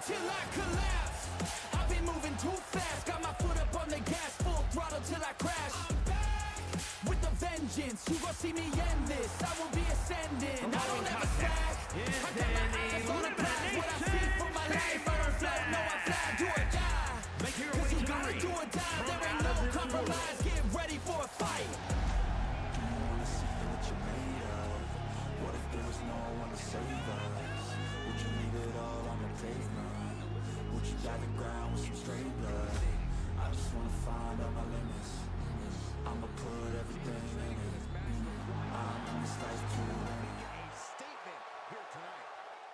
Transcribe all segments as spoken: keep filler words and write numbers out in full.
till I collapse. I've been moving too fast, got my foot up on the gas, full throttle till I crash. I'm back with the vengeance, you gon' see me end this. I will be ascending, I don't ever slack. I got my eyes on the prize, what I see for my life. I don't float, no I fly, do or die. Cause you gotta do or die, there ain't no compromise. Get ready for a fight. Do you wanna see what you're made of? What if there was no one to save us? Would you leave it all on the pavement? Would you die the ground with some straight blood? I just wanna find out my limits. I'ma put everything in it. I'm in this life too late. A statement here tonight.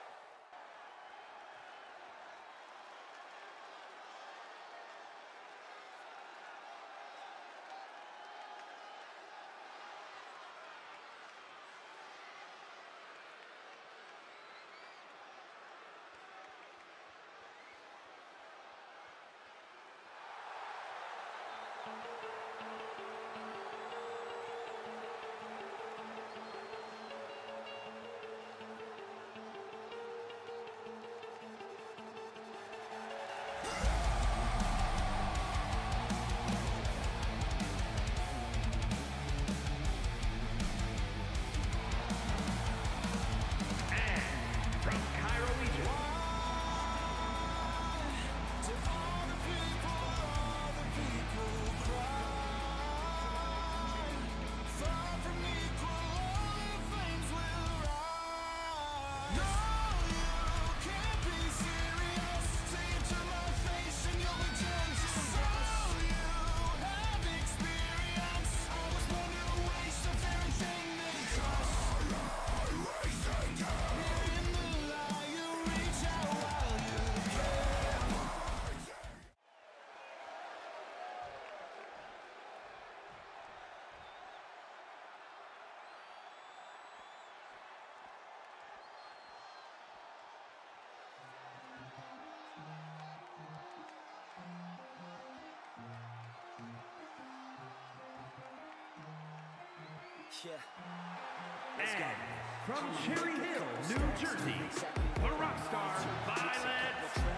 Yeah. And from Cherry Hill, New Jersey, the rock star, Violet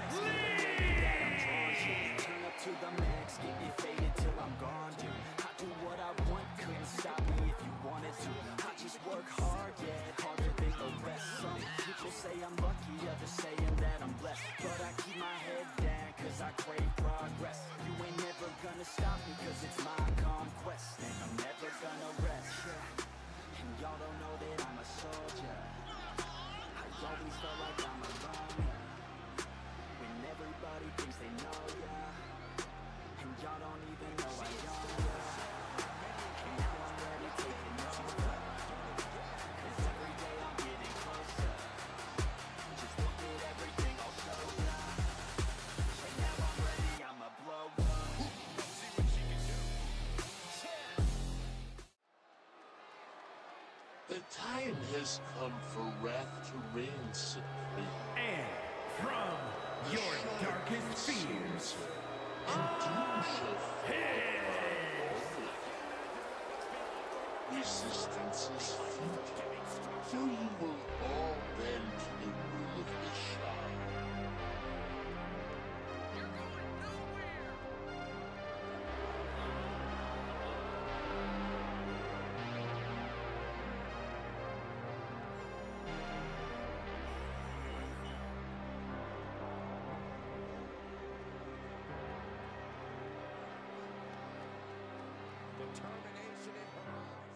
Lee! Turn up to the max, get me faded till I'm gone, dude. I do what I want, couldn't stop me if you wanted to. I just work hard, yeah, harder than the rest. Some people say I'm lucky, others saying that I'm blessed. But I keep my head down, cause I crave progress. You ain't never gonna stop me, cause it's my conquest. And I'm never gonna rest, yeah. And y'all don't know that I'm a soldier. I always felt like I'm alone, yeah. When everybody thinks they know, yeah. And y'all don't even know I own, yeah. And now I'm ready taking over. Cause every day I'm getting closer. Just look at everything I'll show ya. And now I'm ready, I'ma blow up. The time has come for wrath to reign supreme. And from your darkest fears, And doom shall his resistance is futile, for you will all bend to the rule of the Shah. Determination in her eyes.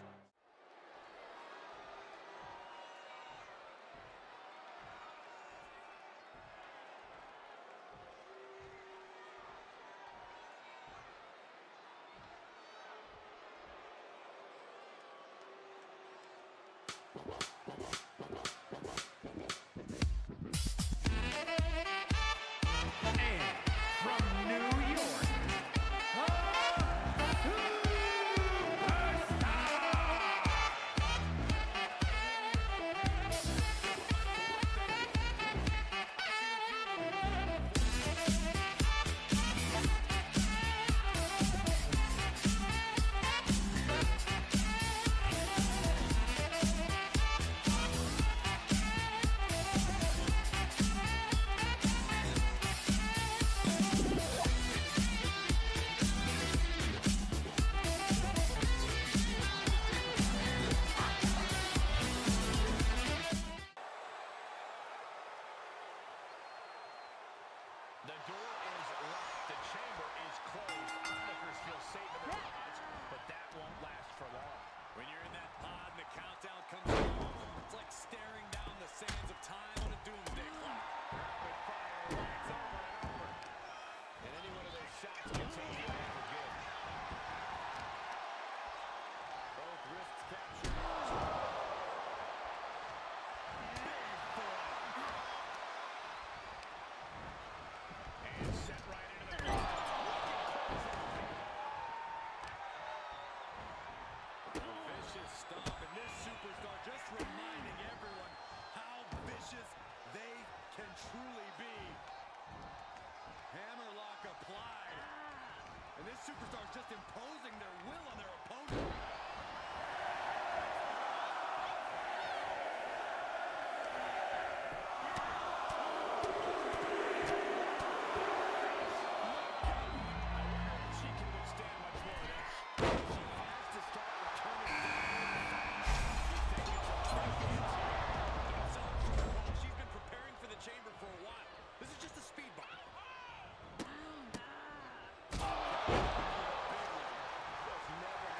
and from New York, The door is locked. The chamber is closed. Onlookers feel safe in their pods, but that won't last for long. When you're in that pod and the countdown comes on, it's like staring down the sands of time on a doomsday clock. Rapid fire lands over and over. And any one of those shots can take you out for good. Both wrists captured. Big forearm. And set right into the ground. Vicious stomp, and this superstar just reminding everyone how vicious they can truly be. Hammerlock applied. And this superstar is just imposing their will on their opponent. She can withstand much more of this. She has to start returning. She's been preparing for the chamber for a while. This is just a speed bump. Just never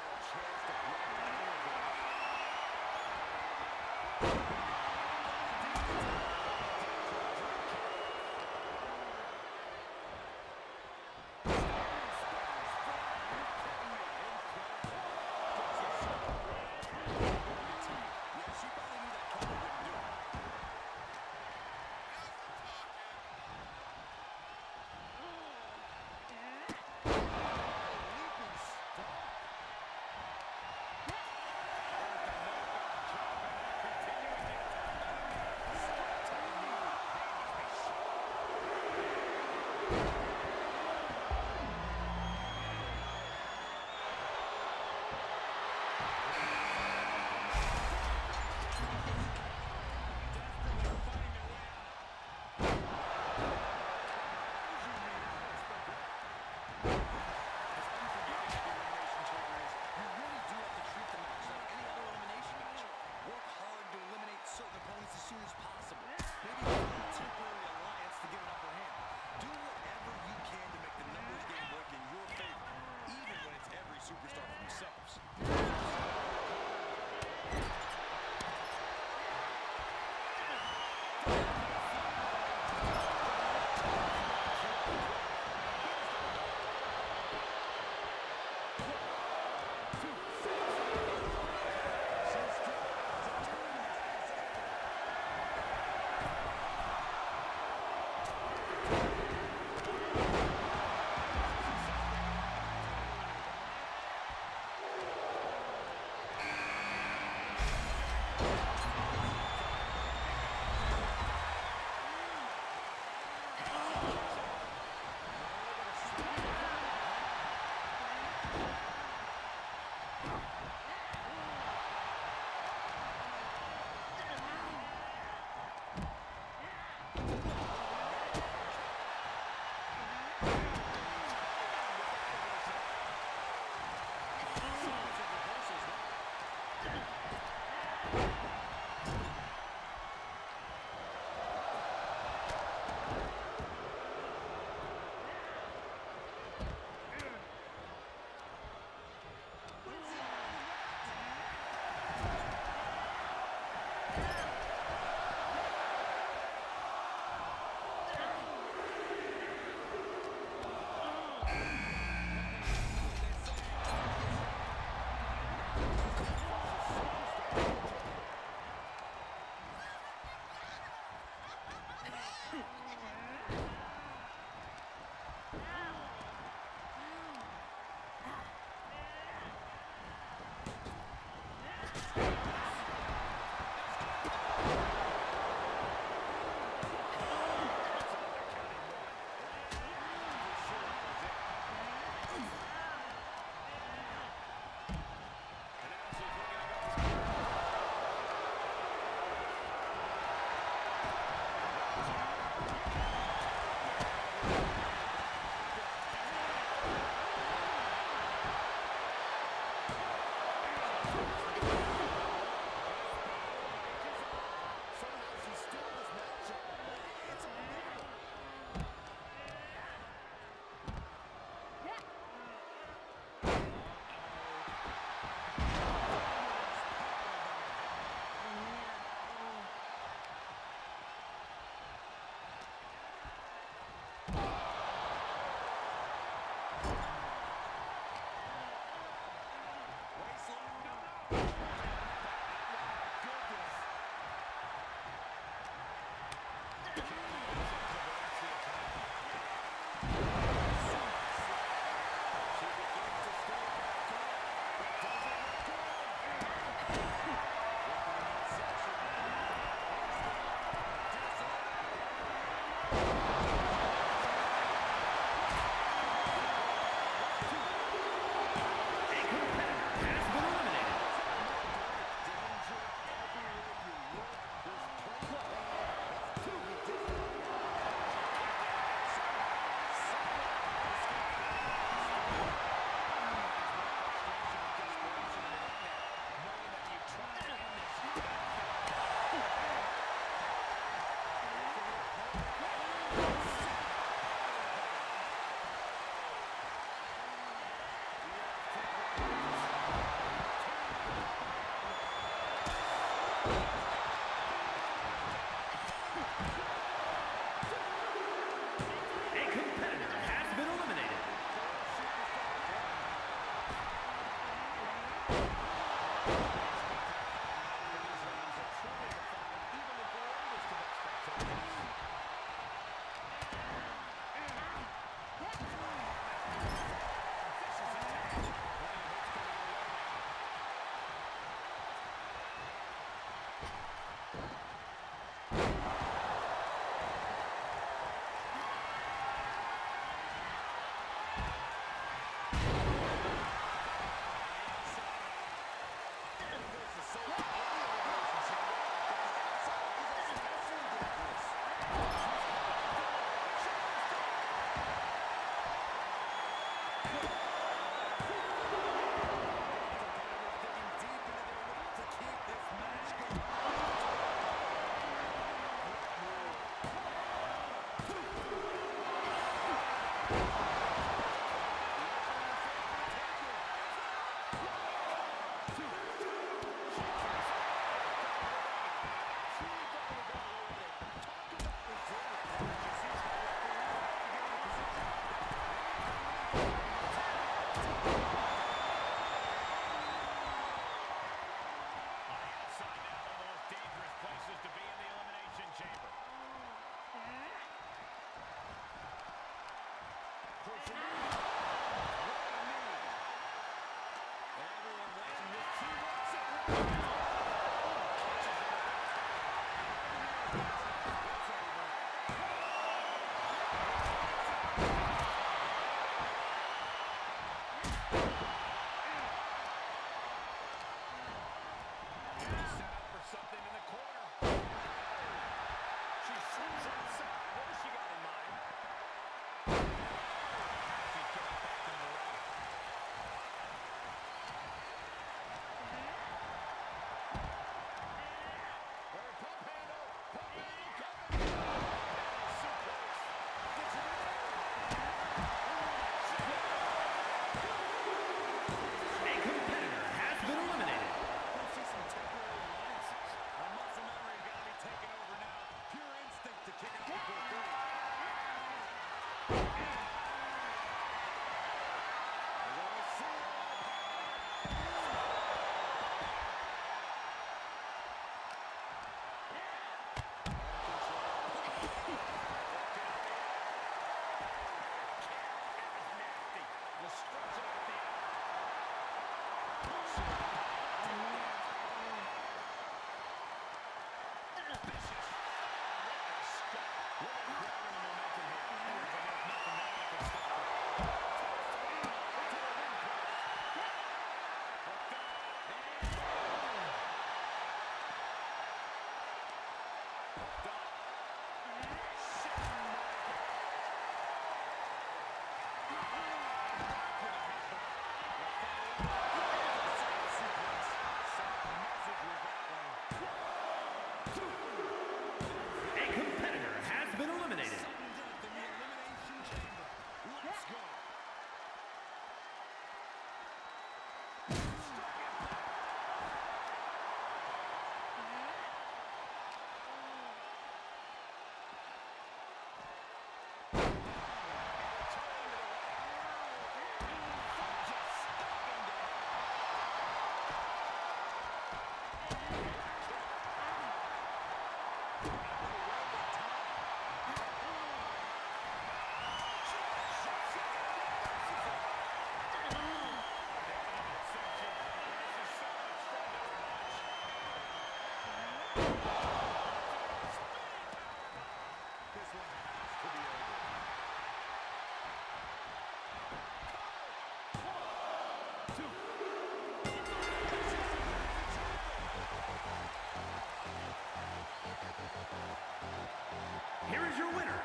Here is your winner.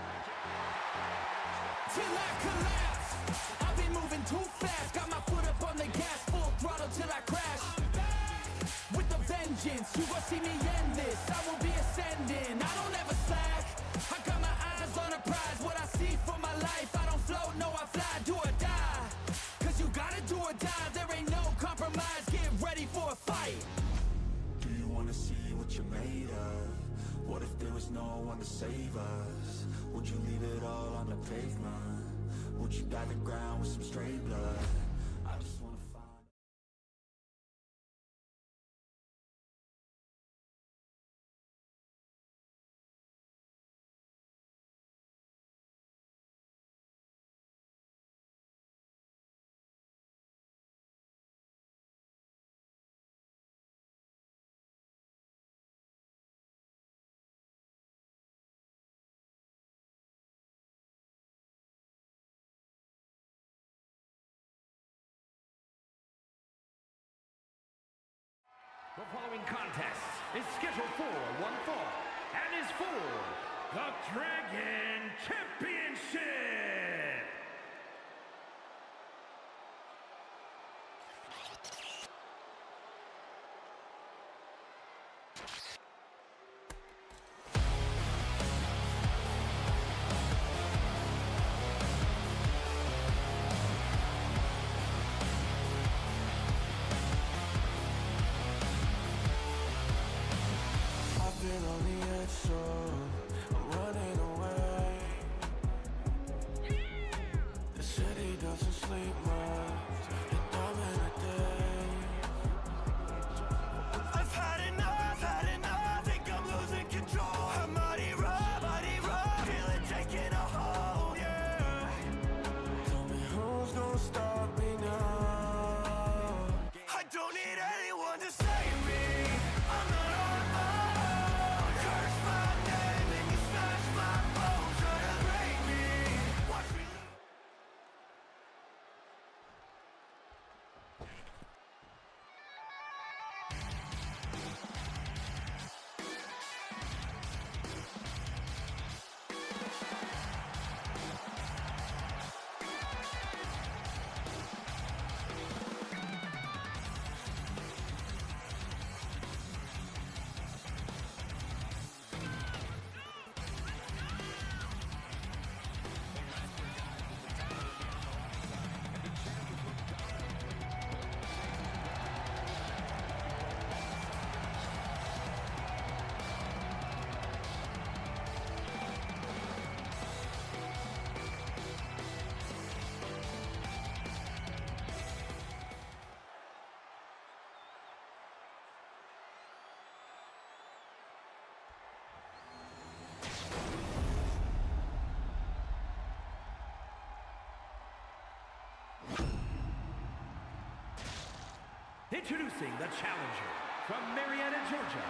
Till I collapse, I've been moving too fast. Got my foot up on the gas, full throttle till I crash. With the vengeance, you gon' see me end this. I will be ascending, I don't ever slack. I got my eyes on a prize, what I see for my life. I don't float, no I fly, do or die. Cause you gotta do or die, there ain't no compromise. Get ready for a fight. Do you wanna see what you're made of? What if there was no one to save us? Would you leave it all on the pavement? Would you dye the ground with some stray blood? I just wanna find... The following contest is scheduled for one fall and is for the Dragon Championship. control. I'm running away. The city doesn't sleep much. Hit them in a day. I've had enough, had enough. Think I'm losing control. I'm mighty rough, mighty rough. Feel it taking a hold, yeah. Tell me who's gonna stop me now? I don't need anyone to save me. I'm not on my own. Curse my name and you smash my bones. Try to break me. Watch me lose. Introducing the challenger from Marietta, Georgia.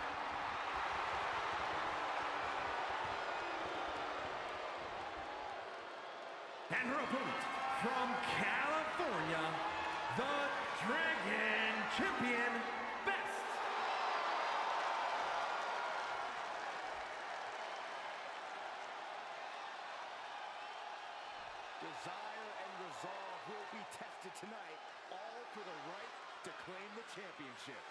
And her opponent from California, the Dragon Champion, Best. Desire and resolve will be tested tonight, all for the right to claim the championship.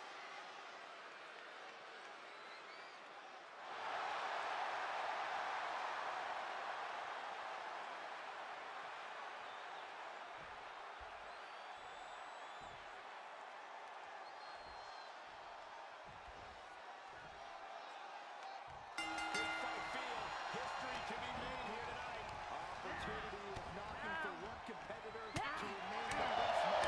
Good fight feel. History can be made here tonight. Opportunity is knocking for one competitor to remain the best man.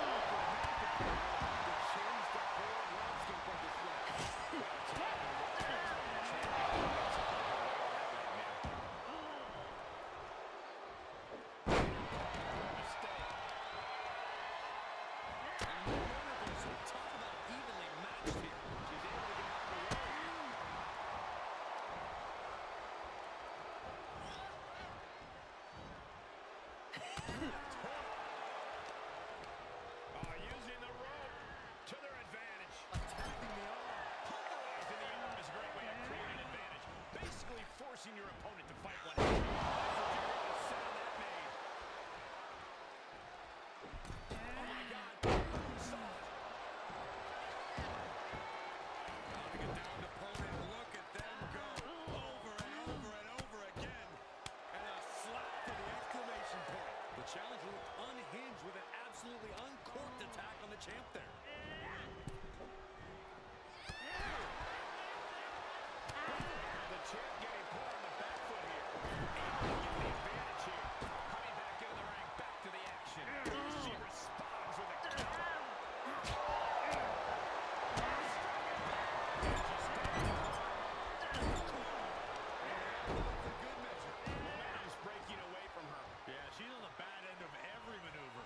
To change the whole landscape of this fight. Talk about evenly matched here. She's able to get out of the way. Oh, using the rope to their advantage. Attacking the arm. Pulverizing the arm is a great way of creating advantage. Basically forcing your opponent to fight one. The sound that made. Oh my God. Soft. Dropping a downed opponent. Look at them go. Over and over and over again. And a slap for the exclamation point. The challenger looked unhinged with an absolutely uncorked attack on the champ there. The champ getting put on the back foot here. Able to get the advantage here. Coming back into the ring, back to the action. She responds with a counter. For good measure. Momentum's breaking away from her. Yeah, she's on the bad end of every maneuver.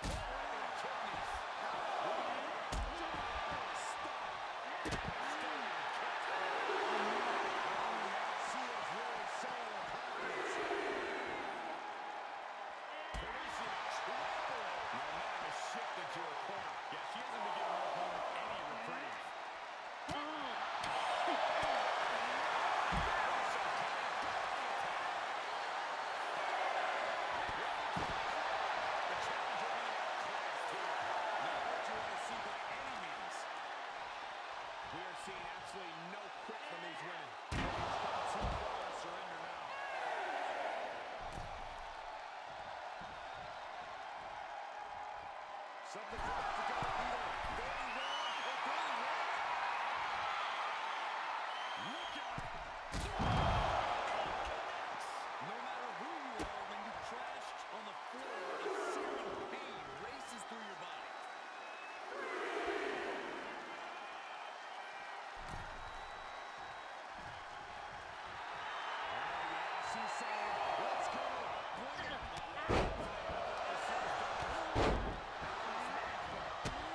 Something's about to go either very wrong or very right. Look out. No matter who you are, when you crash on the floor, a searing pain races through your body. Oh, yeah, she's saying, let's go. Bring it.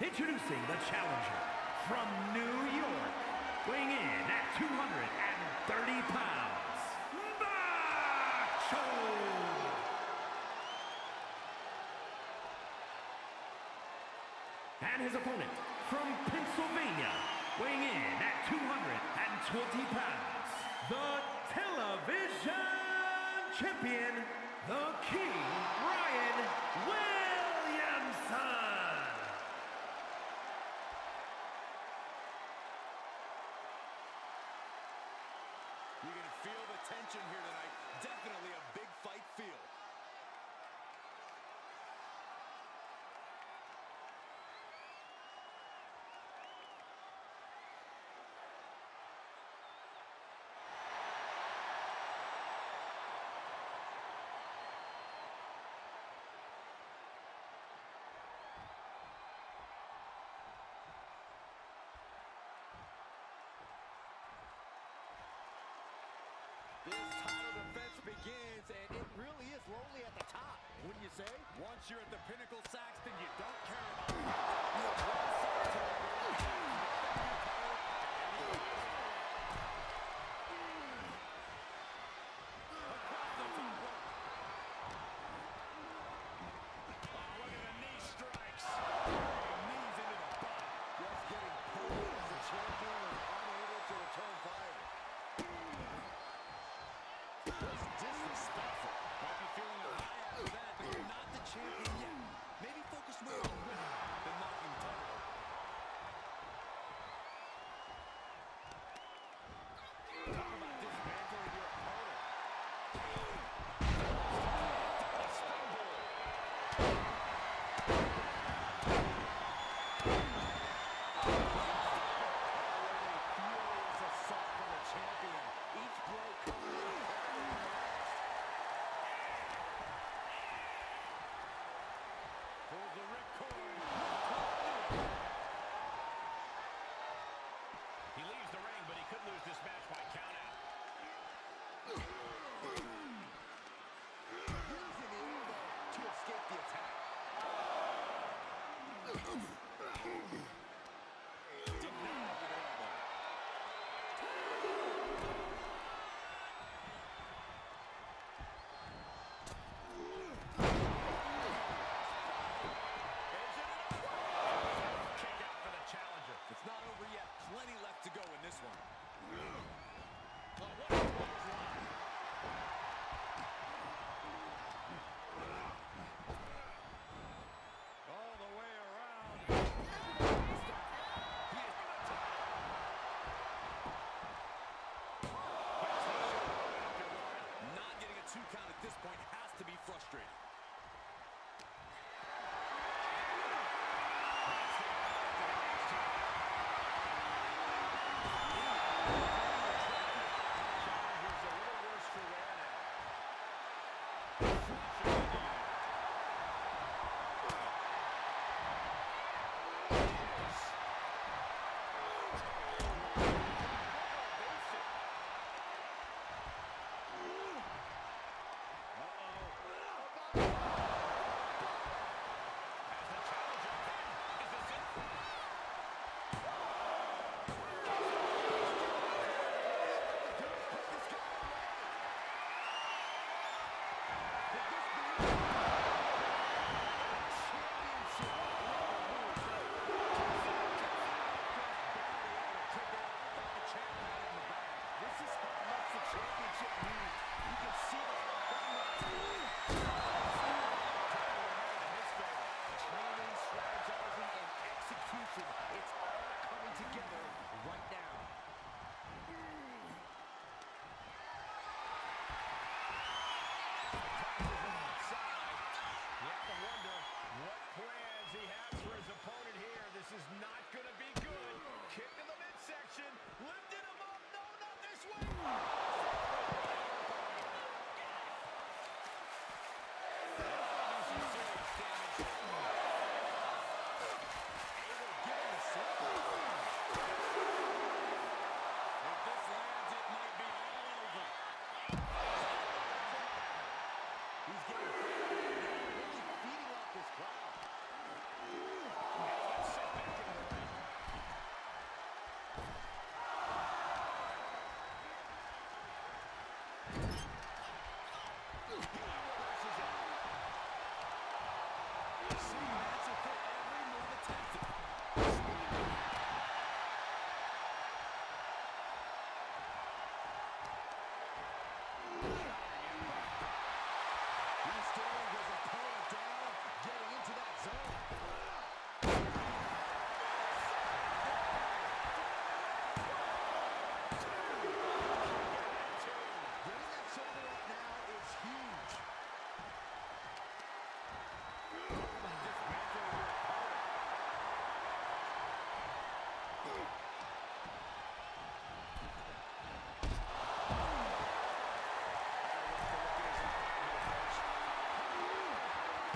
Introducing the challenger from New York, weighing in at two hundred thirty pounds, Macho! And his opponent from Pennsylvania, weighing in at two hundred twenty pounds, the television champion, the King, Ryan Williamson. You can feel the tension here tonight. Definitely a big fight feel. This title defense begins, and it really is lonely at the top, wouldn't you say? Once you're at the pinnacle, Saxton, you don't care about it. You have one side to it. Across the top rope. Oh, look at the knee strikes. Knees into the butt. Just getting pulled as the champion and unable to return fire. That's disrespectful. Might be feeling a high after that, but you're not the champion yet. Maybe focus more on winning than knocking title. Talk about dismantling your opponent. Springboard. Furious assault from the champion. Each blow coming in. Pulls the ripcord. He leaves the ring, but he could lose this match by countout. Using the elbow to escape the attack. Did not have the elbow. Kick out for the challenger. It's not over yet. Plenty left to go in this one. Oh, what a clothesline. All the way around. Not getting a two count at this point has to be frustrating. Challenger's a little worse for wear This is how much the championship means. You can see it.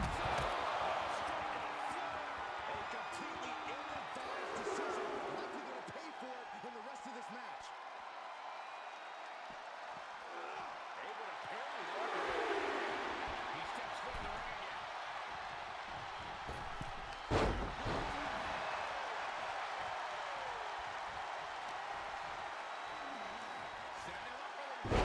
completely ill-advised decision. Likely going to pay for it in the rest of this match. Able to parry there. He steps foot in the ring again. Setting him up for the...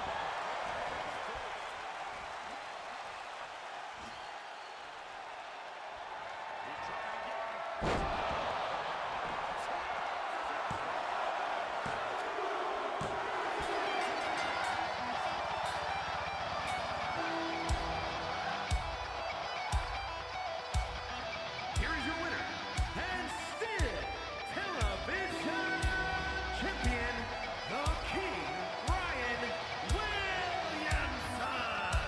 Here is your winner, and still television champion, the King, Ryan Williamson.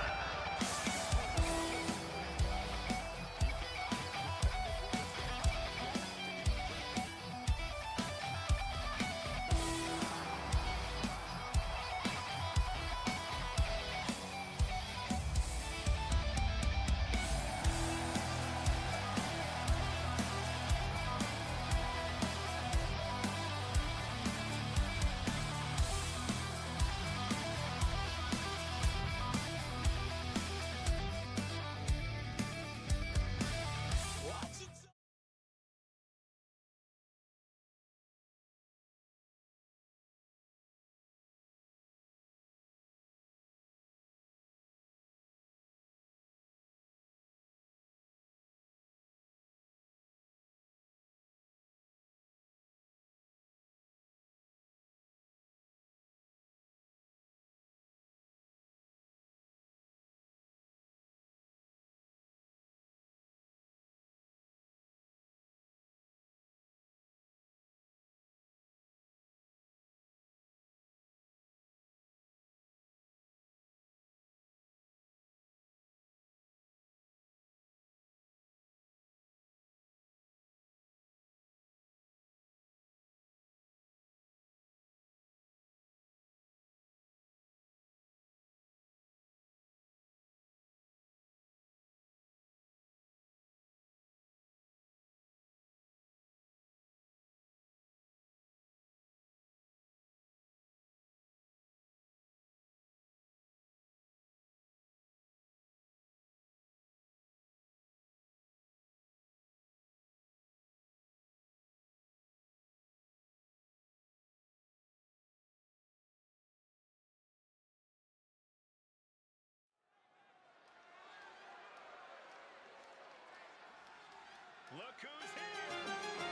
Look who's here!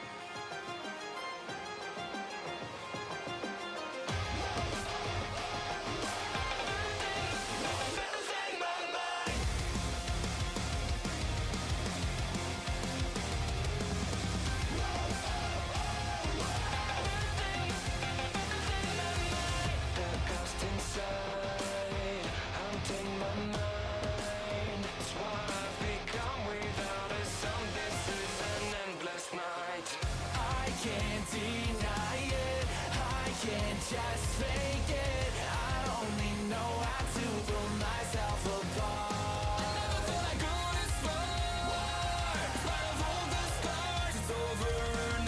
Just fake it. I only know how to pull myself apart. I never felt like going this far. In spite of all the scars, it's over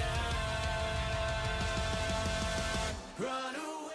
now. Run away.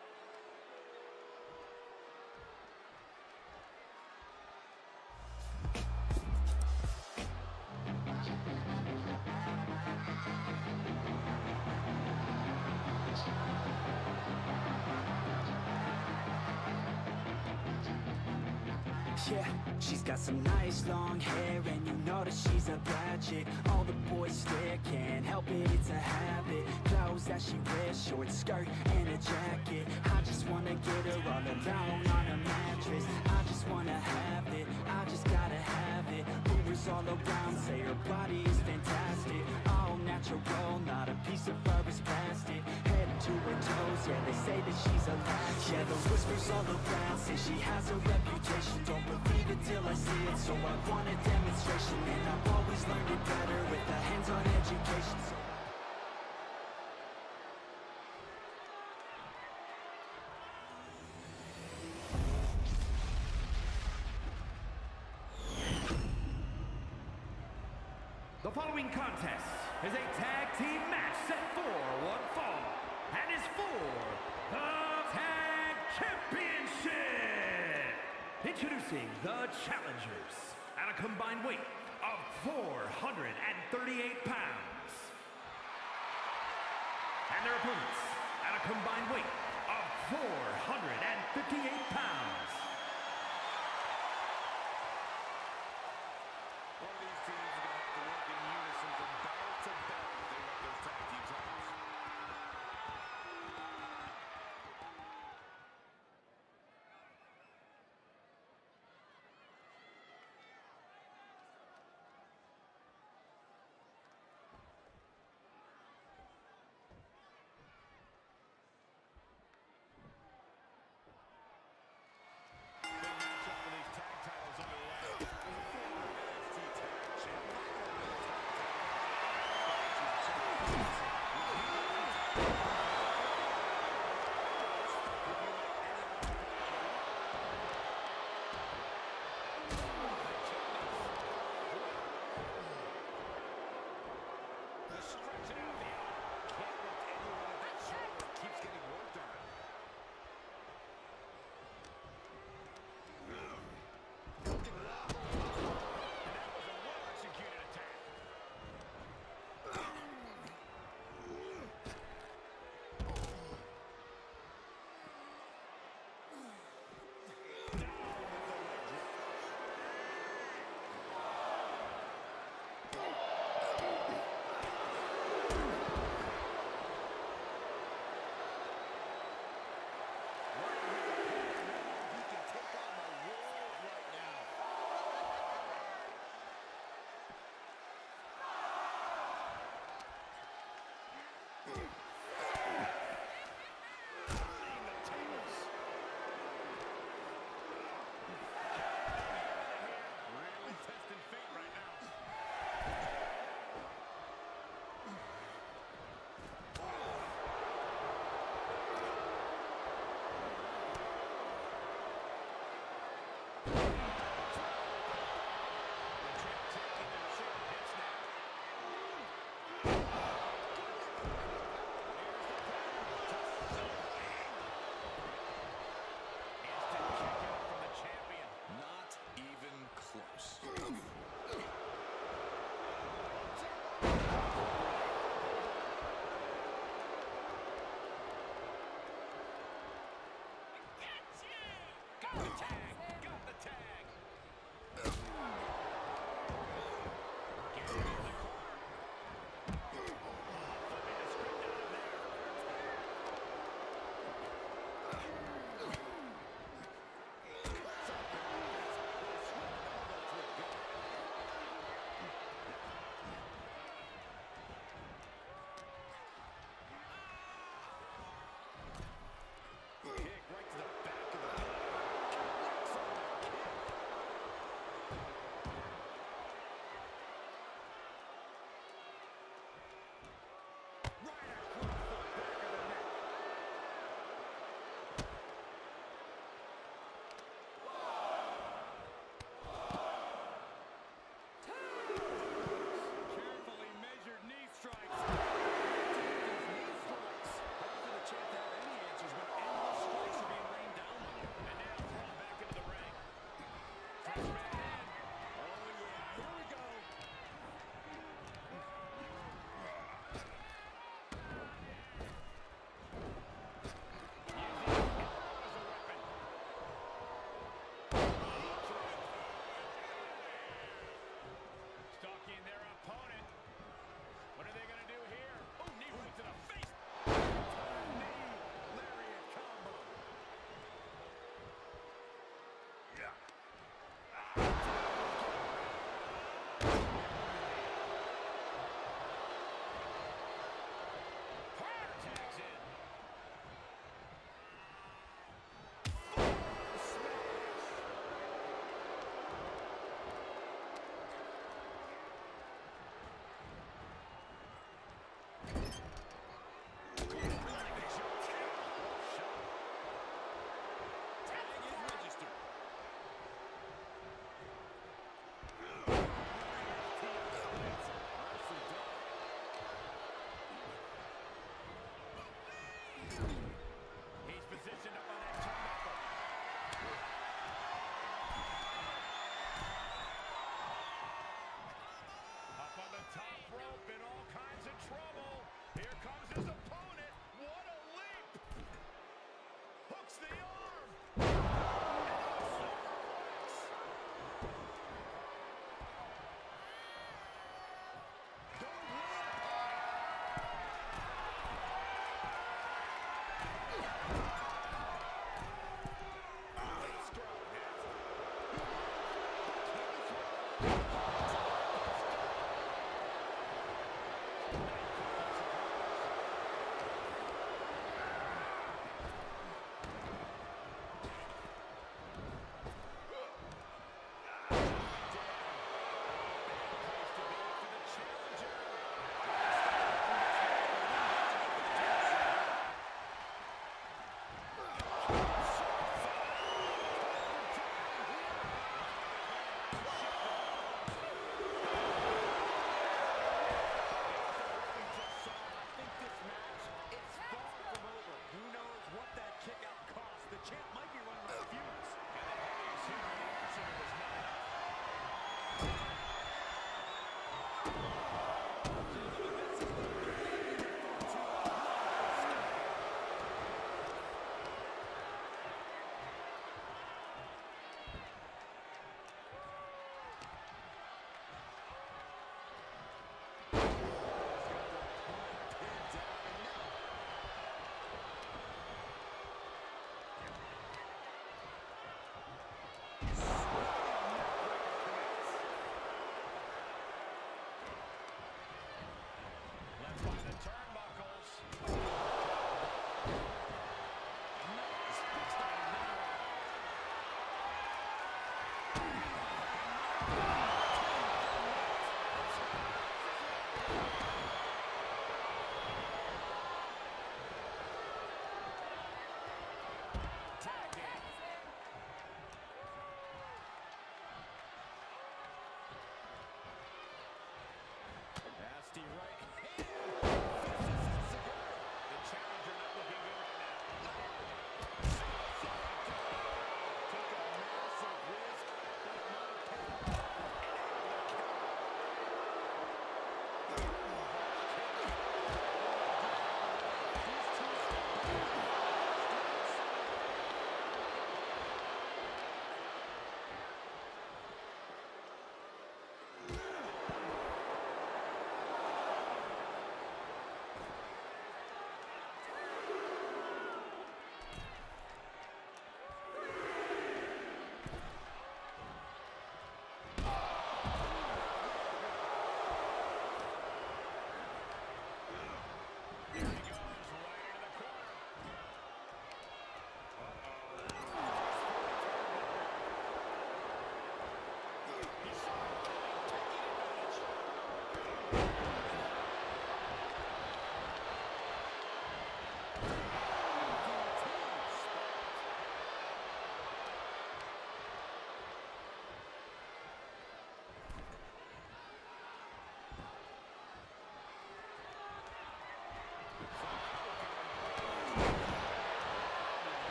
Yeah, she's got some nice long hair, and you know that she's a bad chick. All the boys stare, can't help it, it's a habit. Clothes that she wears, short skirt and a jacket. I just wanna get her all alone on a mattress. I just wanna have it, I just gotta have it. Rumors all around say her body is fantastic. All natural, not a piece of fur is plastic. Head to her toes, yeah, they say that she's a latch. Yeah, the whispers all around say she has a reputation. Don't believe it till I see it, so I want a demonstration. And I've always learned it better with a hands-on education. So The following contest is a tag team match set for one fall and is for the Tag Championship. Introducing the challengers at a combined weight of four hundred thirty-eight pounds. And their opponents at a combined weight of four hundred fifty-eight pounds. One of these teams is going to have to work in unison from battle to battle if they want those tag team titles.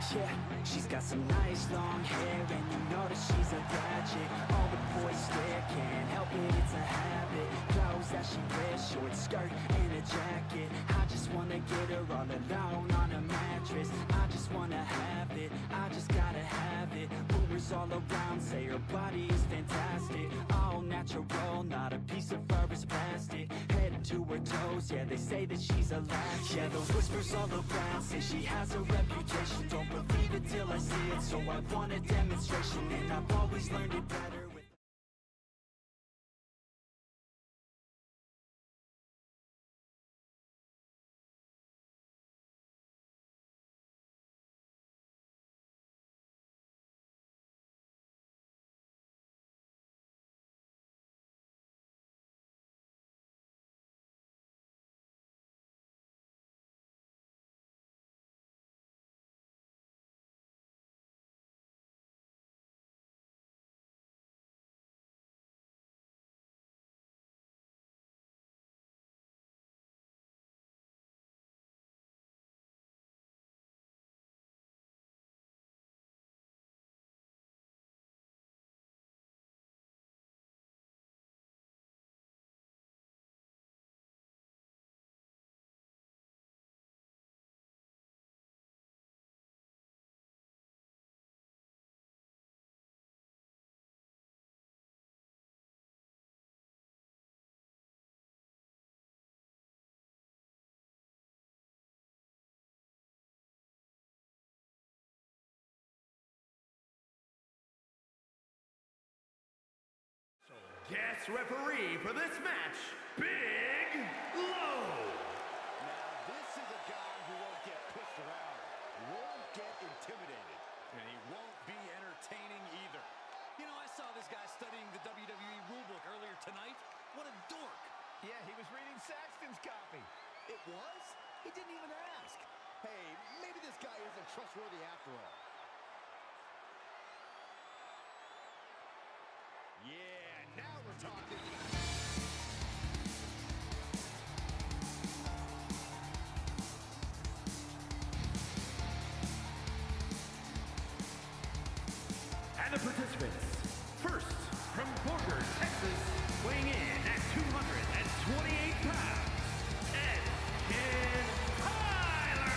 Yeah, she's got some nice long hair, and you know that she's a bad chick. All the boys stare, can't help it, it's a habit. Clothes that she wears, short skirt and a jacket. I just wanna get her all alone on a mattress. I just wanna have it, I just gotta have it. Rumors all around say her body is fantastic. All natural, not a piece of fur is plastic. Head to her toes, yeah, they say that she's a latch. Yeah, those whispers all around say she has a reputation. Don't believe it till I see it, so I want a demonstration. And I've always learned it better with Guest referee for this match, Big Low. Now, this is a guy who won't get pushed around, won't get intimidated, and he won't be entertaining either. You know, I saw this guy studying the W W E rulebook earlier tonight. What a dork. Yeah, he was reading Saxton's copy. It was? He didn't even ask. Hey, maybe this guy isn't trustworthy after all. Yeah, now we're talking. And the participants, first from Borger, Texas, weighing in at two hundred twenty-eight pounds, Ed Kid Tyler.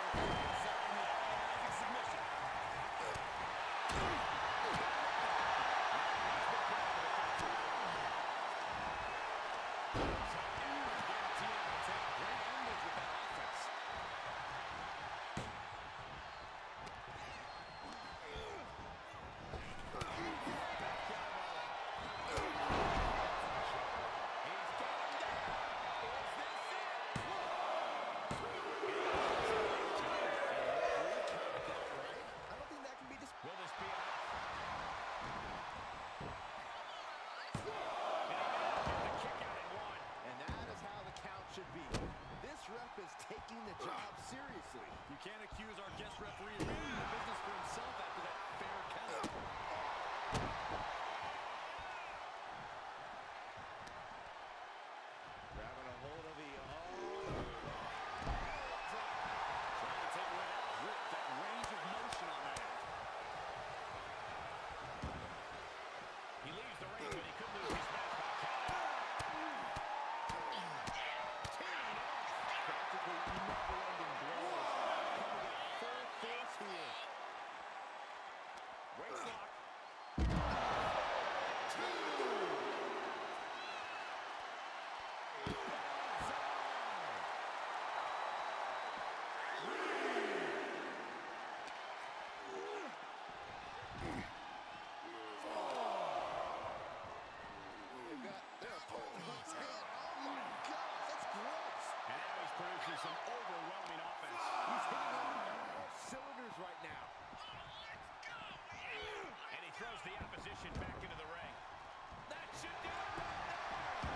is taking the job seriously. You can't accuse our guest referee of making the business for himself after that fair count. Grabbing a hold of the oh. Trying to take away that grip, that range of motion on that. He leaves the ring, but he could lose his match by count. Practically never-ending blows. Coming at full force here. Waist lock. Producing some overwhelming offense. He's hitting on cylinders right now. And he throws the opposition back into the ring. That should do it right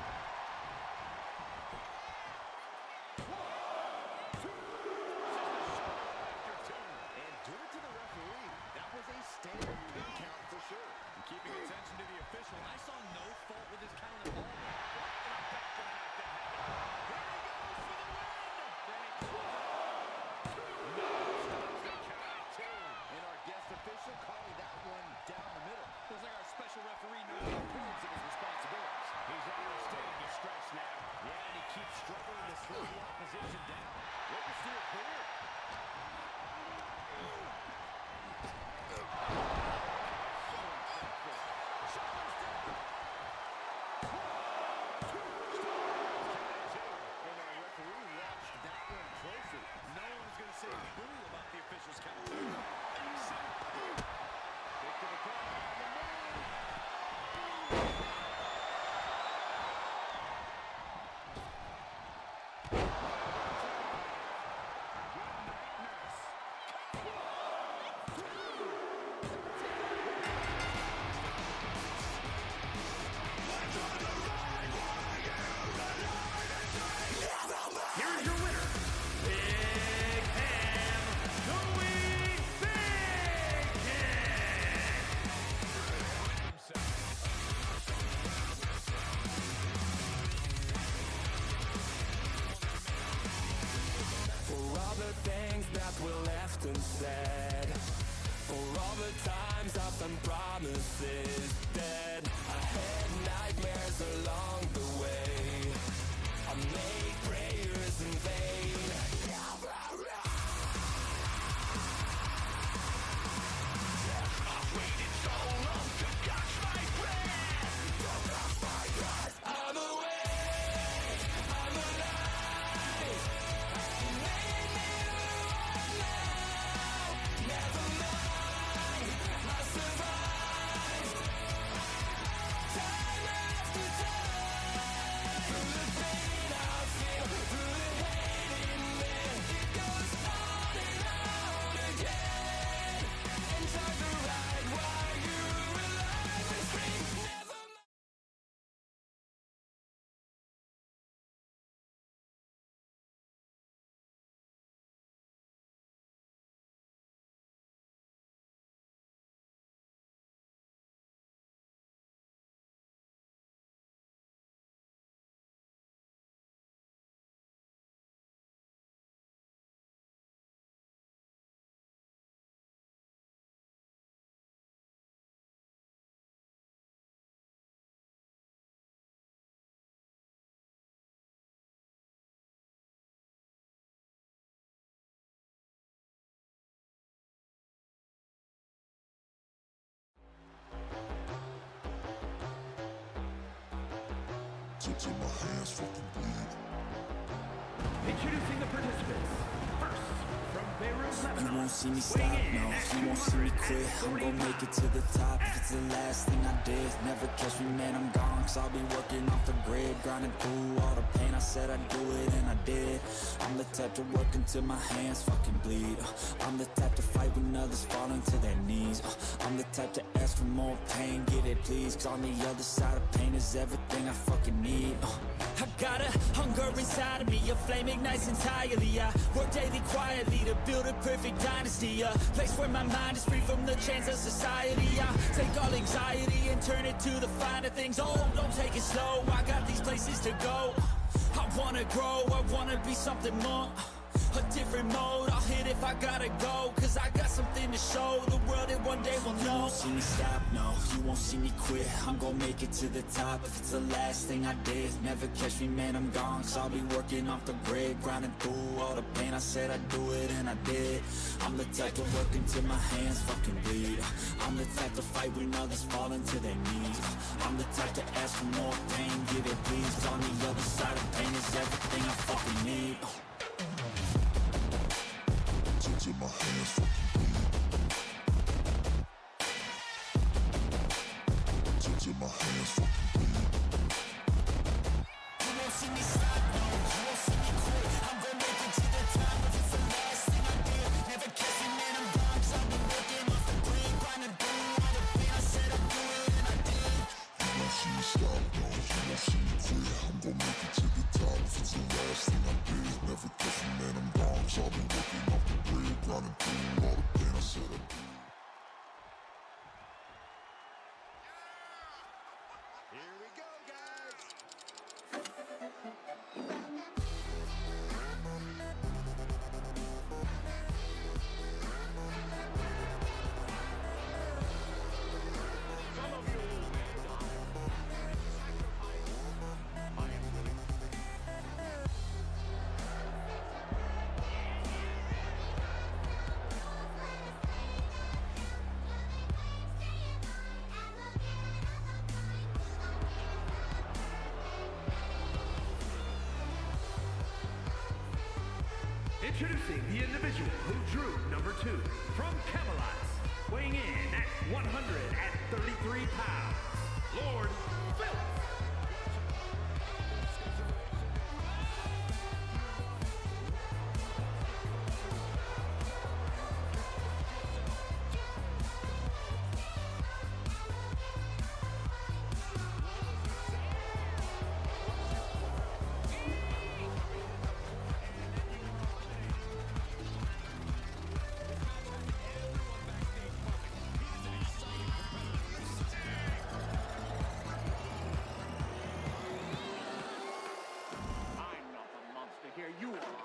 there. One, two. After two. And do it to the referee. That was a standard pin count for sure. And keeping attention to the official. I saw no fault with his count at all. Back to the knock that happened. Here he goes for the win. And our guest official calling that one down the middle. Looks like our special referee knows the importance of his responsibilities. He's in a state of distress now. Yeah, and he keeps struggling to slow the opposition down. Let us do it clear. Say boo about the official's count. Kick to the crowd. Here's your winner, Big Ham Joey Big For all the things that were left unsaid, for all the times I've done promises dead, I had nightmares along the way, I made prayers in vain. I've waited so long to catch my breath, to catch my breath. I'm awake, I'm alive, you made me right now. Never mind, I survived. Time after time, through the pain I Till my hands fucking bleed. Introducing the participants. First, from Beirut, Lebanon. You won't see me stop, no, you won't see me quit. I'm gon' make it to the top if it's the last thing I did. Never catch me, man, I'm gone, cause I'll be working off the grid. Grinding through all the pain, I said I'd do it, and I did. I'm the type to work until my hands fucking bleed. uh, I'm the type to fight when others fall into their knees. uh, I'm the type to ask for more pain, get it please. Cause on the other side of pain is everything I fucking need. uh, I got a hunger inside of me, a flame ignites entirely. I work daily quietly to build a perfect dynasty, a place where my mind is free from the chains of society. I take all anxiety and turn it to the finer things. Oh, don't take it slow, I got these places to go. I wanna grow, I wanna be something more, a different mode. I'll hit if I gotta go, cause I got something to show the world that one day will know. You won't see me stop, no, you won't see me quit. I'm gon' make it to the top if it's the last thing I did. Never catch me, man, I'm gone, cause I'll be working off the grid. Grinding through all the pain, I said I'd do it, and I did. I'm the type to work until my hands fucking bleed. I'm the type to fight when others fall into their knees. I'm the type to ask for more pain, give it please. Cause on the other side of pain is everything I fucking need. Till my hands fucking bleed. Till my hands fucking bleed. You won't see me stop, no, you won't see me quit. I'm gon' make it to the top if it's the last thing I did. Never catch me, man, I'm gone, cause I've been working off the grid. Grinding through all the pain, I said I'd do it, and I did. You won't see me stop, no, you won't see me quit. I'm gon' make it to the top if it's the last thing I did. Never catch me, man, I'm gone, cause I've been working off the grid. Grinding through all the pain, I said I'd do it. Here we go, guys. Some of you may die. Sacrifice. I am willing. Introducing the individual who drew number two from Camelot, weighing in at one hundred thirty-three pounds, Lord Phillips. I'm not the monster here. You are.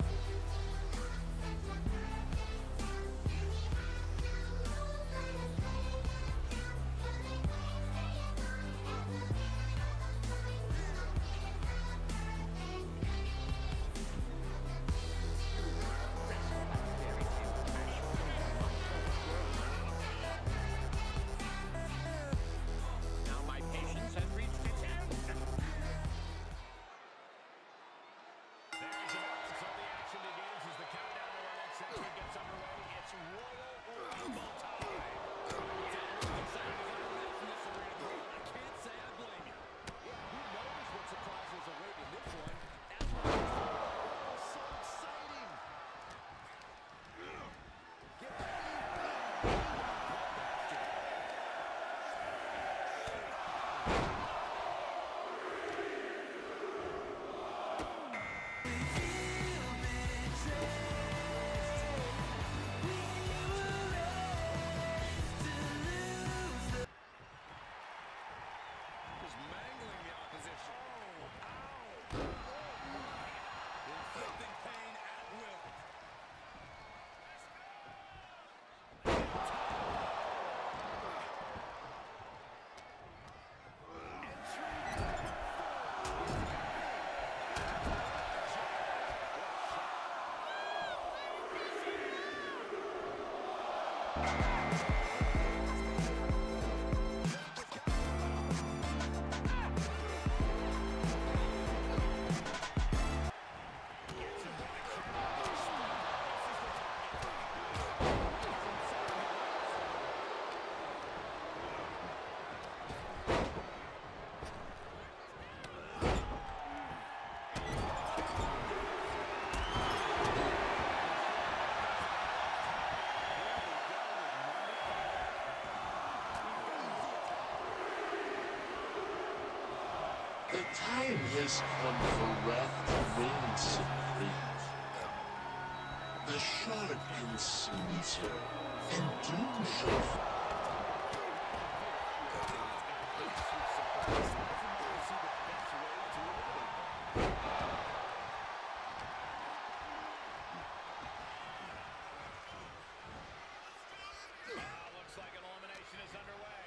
Now my patience has reached its end. There's the buzz. So the action begins as the countdown to our next segment gets underway. It's Royal Rumble time. It's as exciting as ever lives in this arena. I can't say I blame you. Yeah, who knows what surprises await in this one? That's what it's oh, so exciting. Get ready. Just mangling the opposition. Oh, ow. Inflicting pain at will. time has come for Wrath to reign supreme. The shark consumes her, and doom shall fall. Looks like elimination is underway.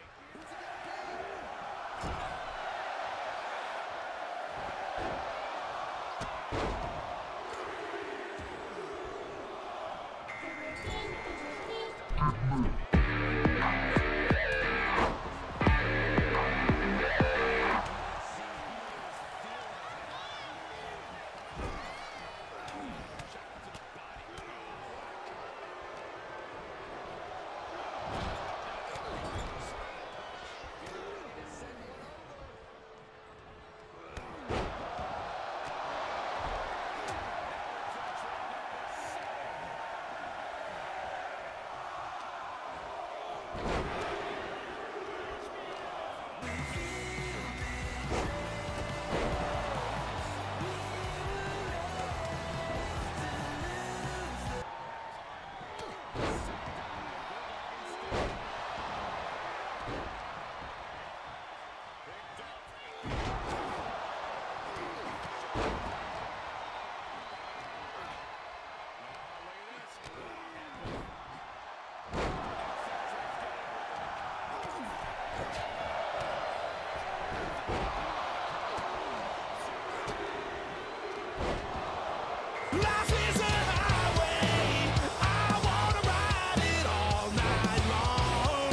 Life is a highway, I wanna ride it all night long.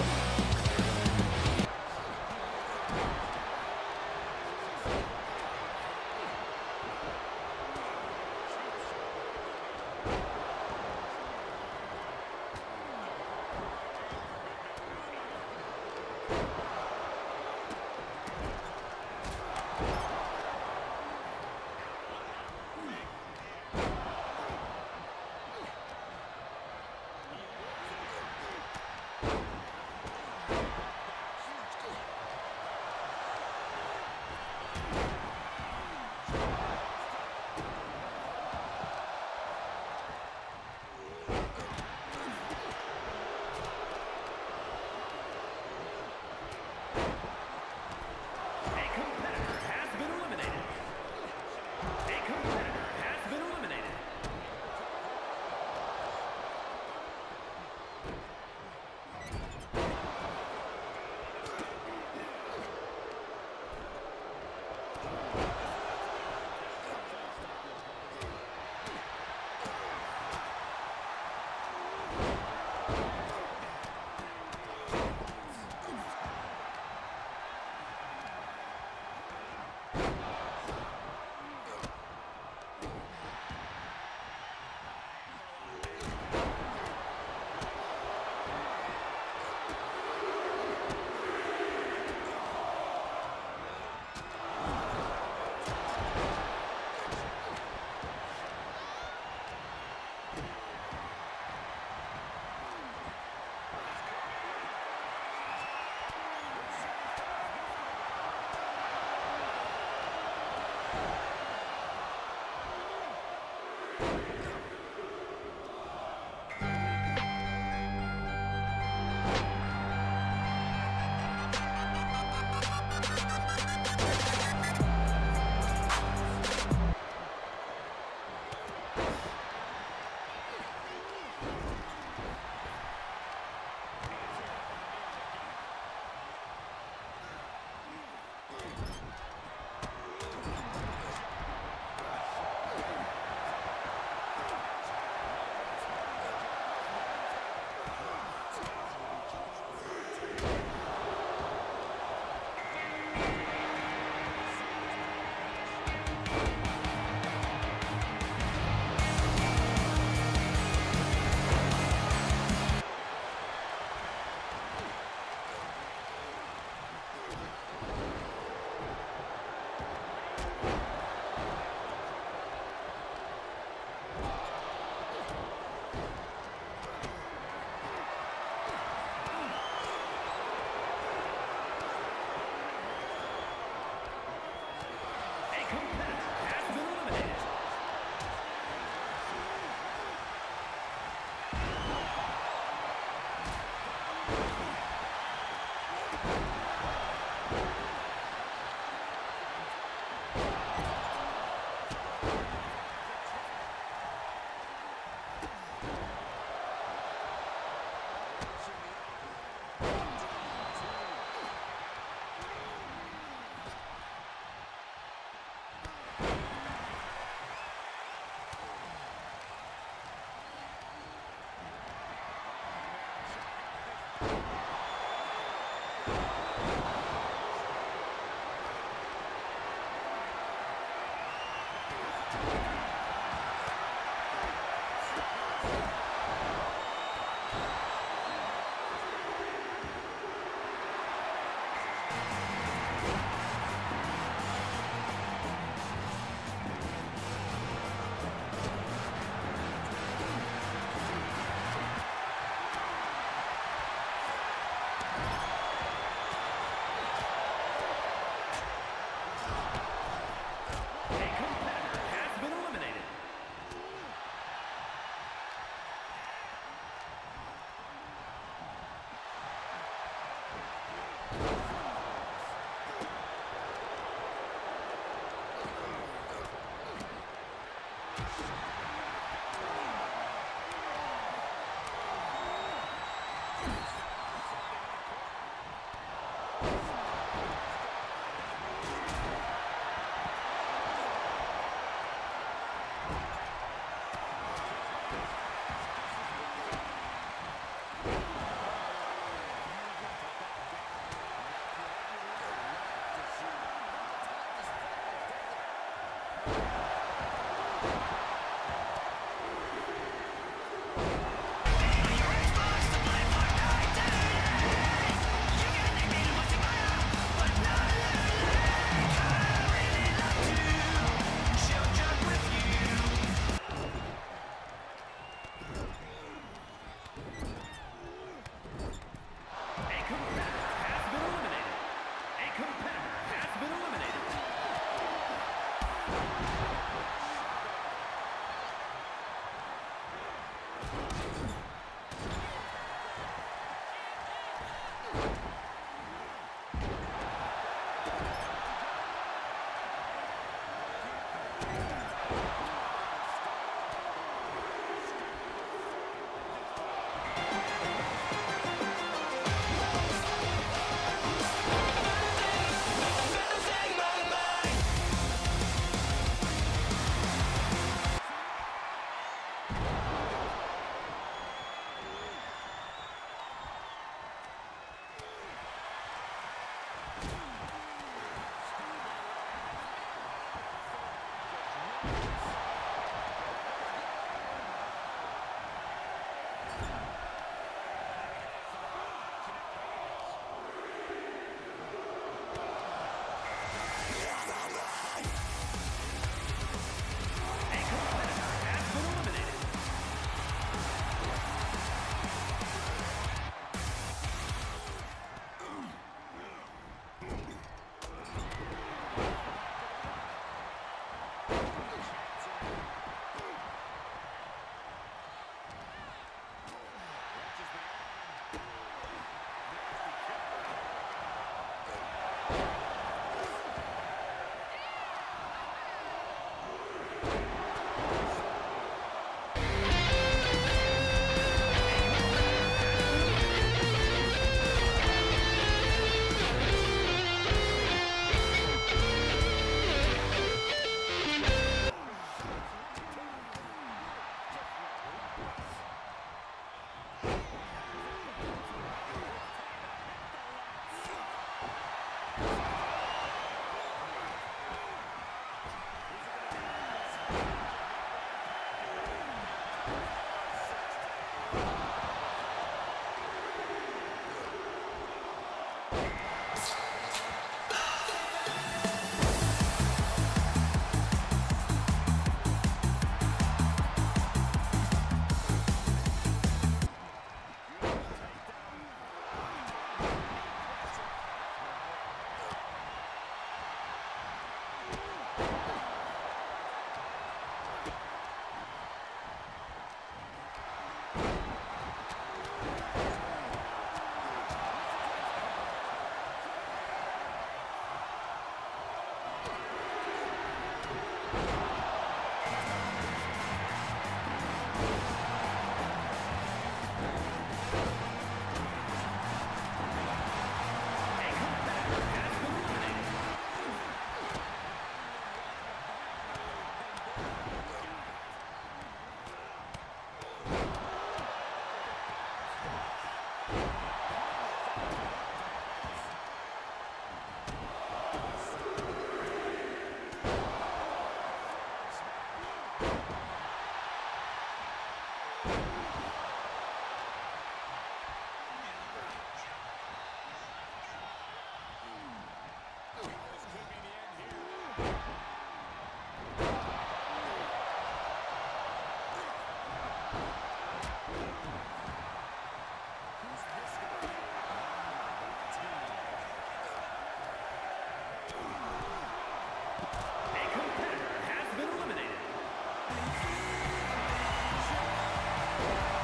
A competitor has been eliminated.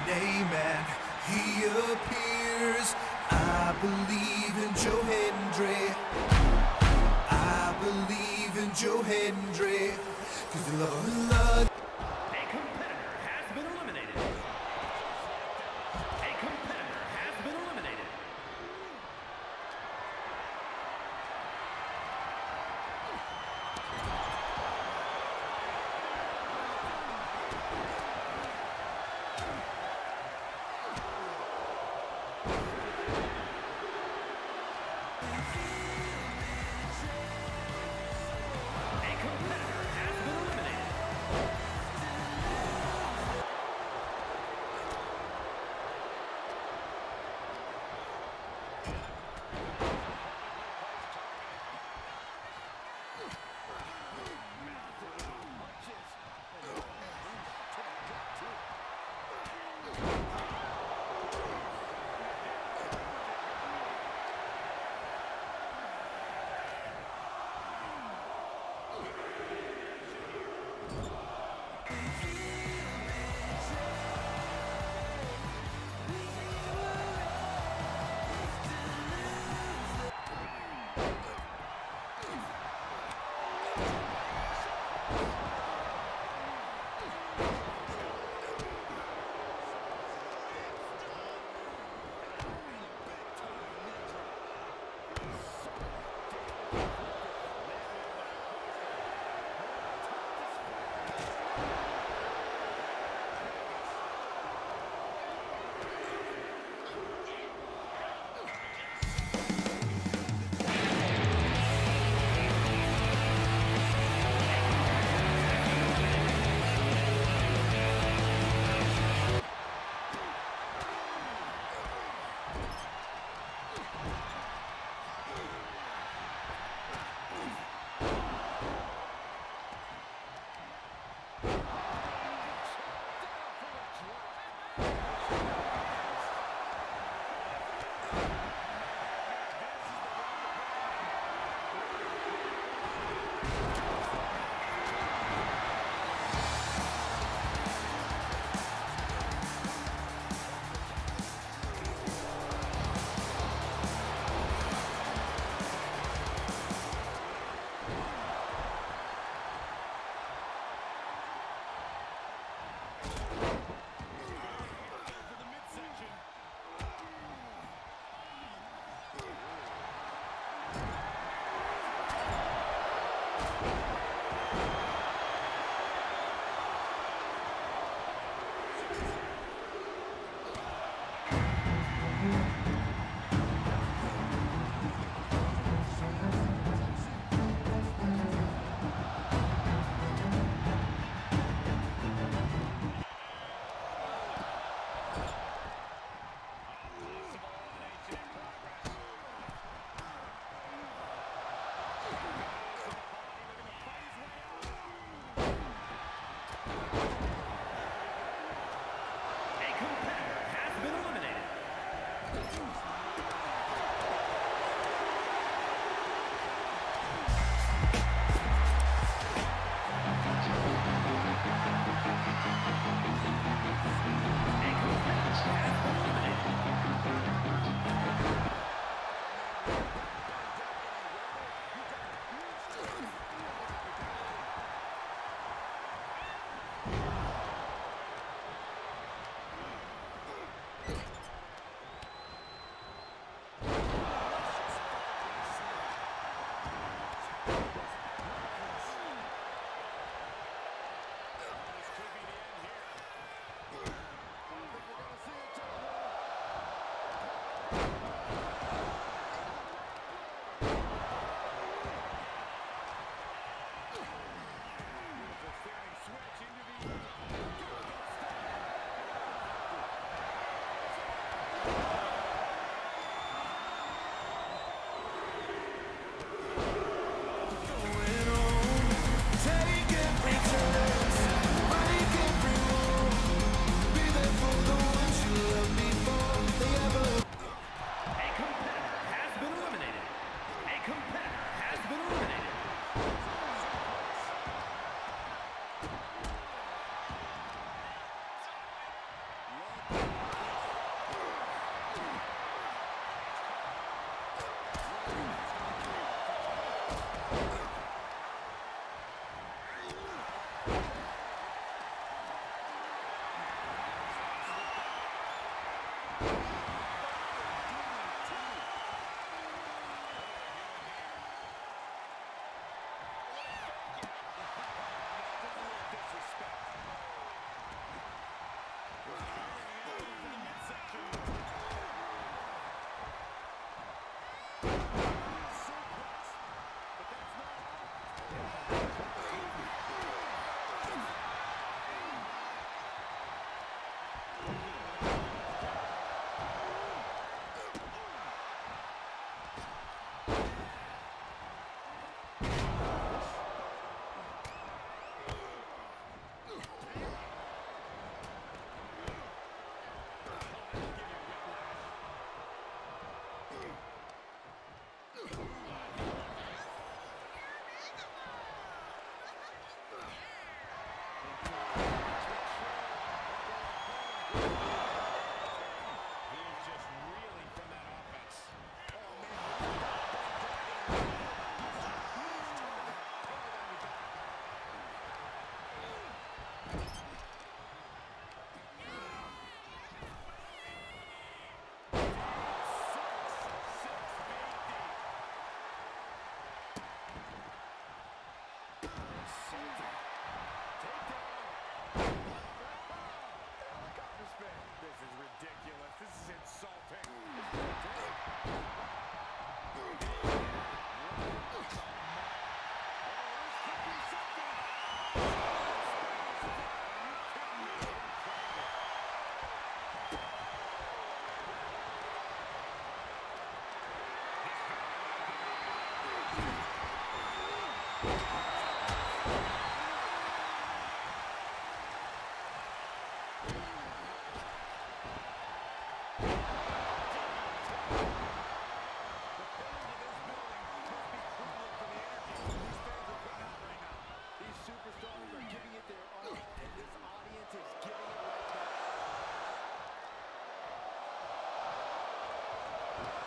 name and he appears. I believe in Joe Hendry. I believe in Joe Hendry. Cause the love, love. A competitor has been eliminated. A competitor has been eliminated.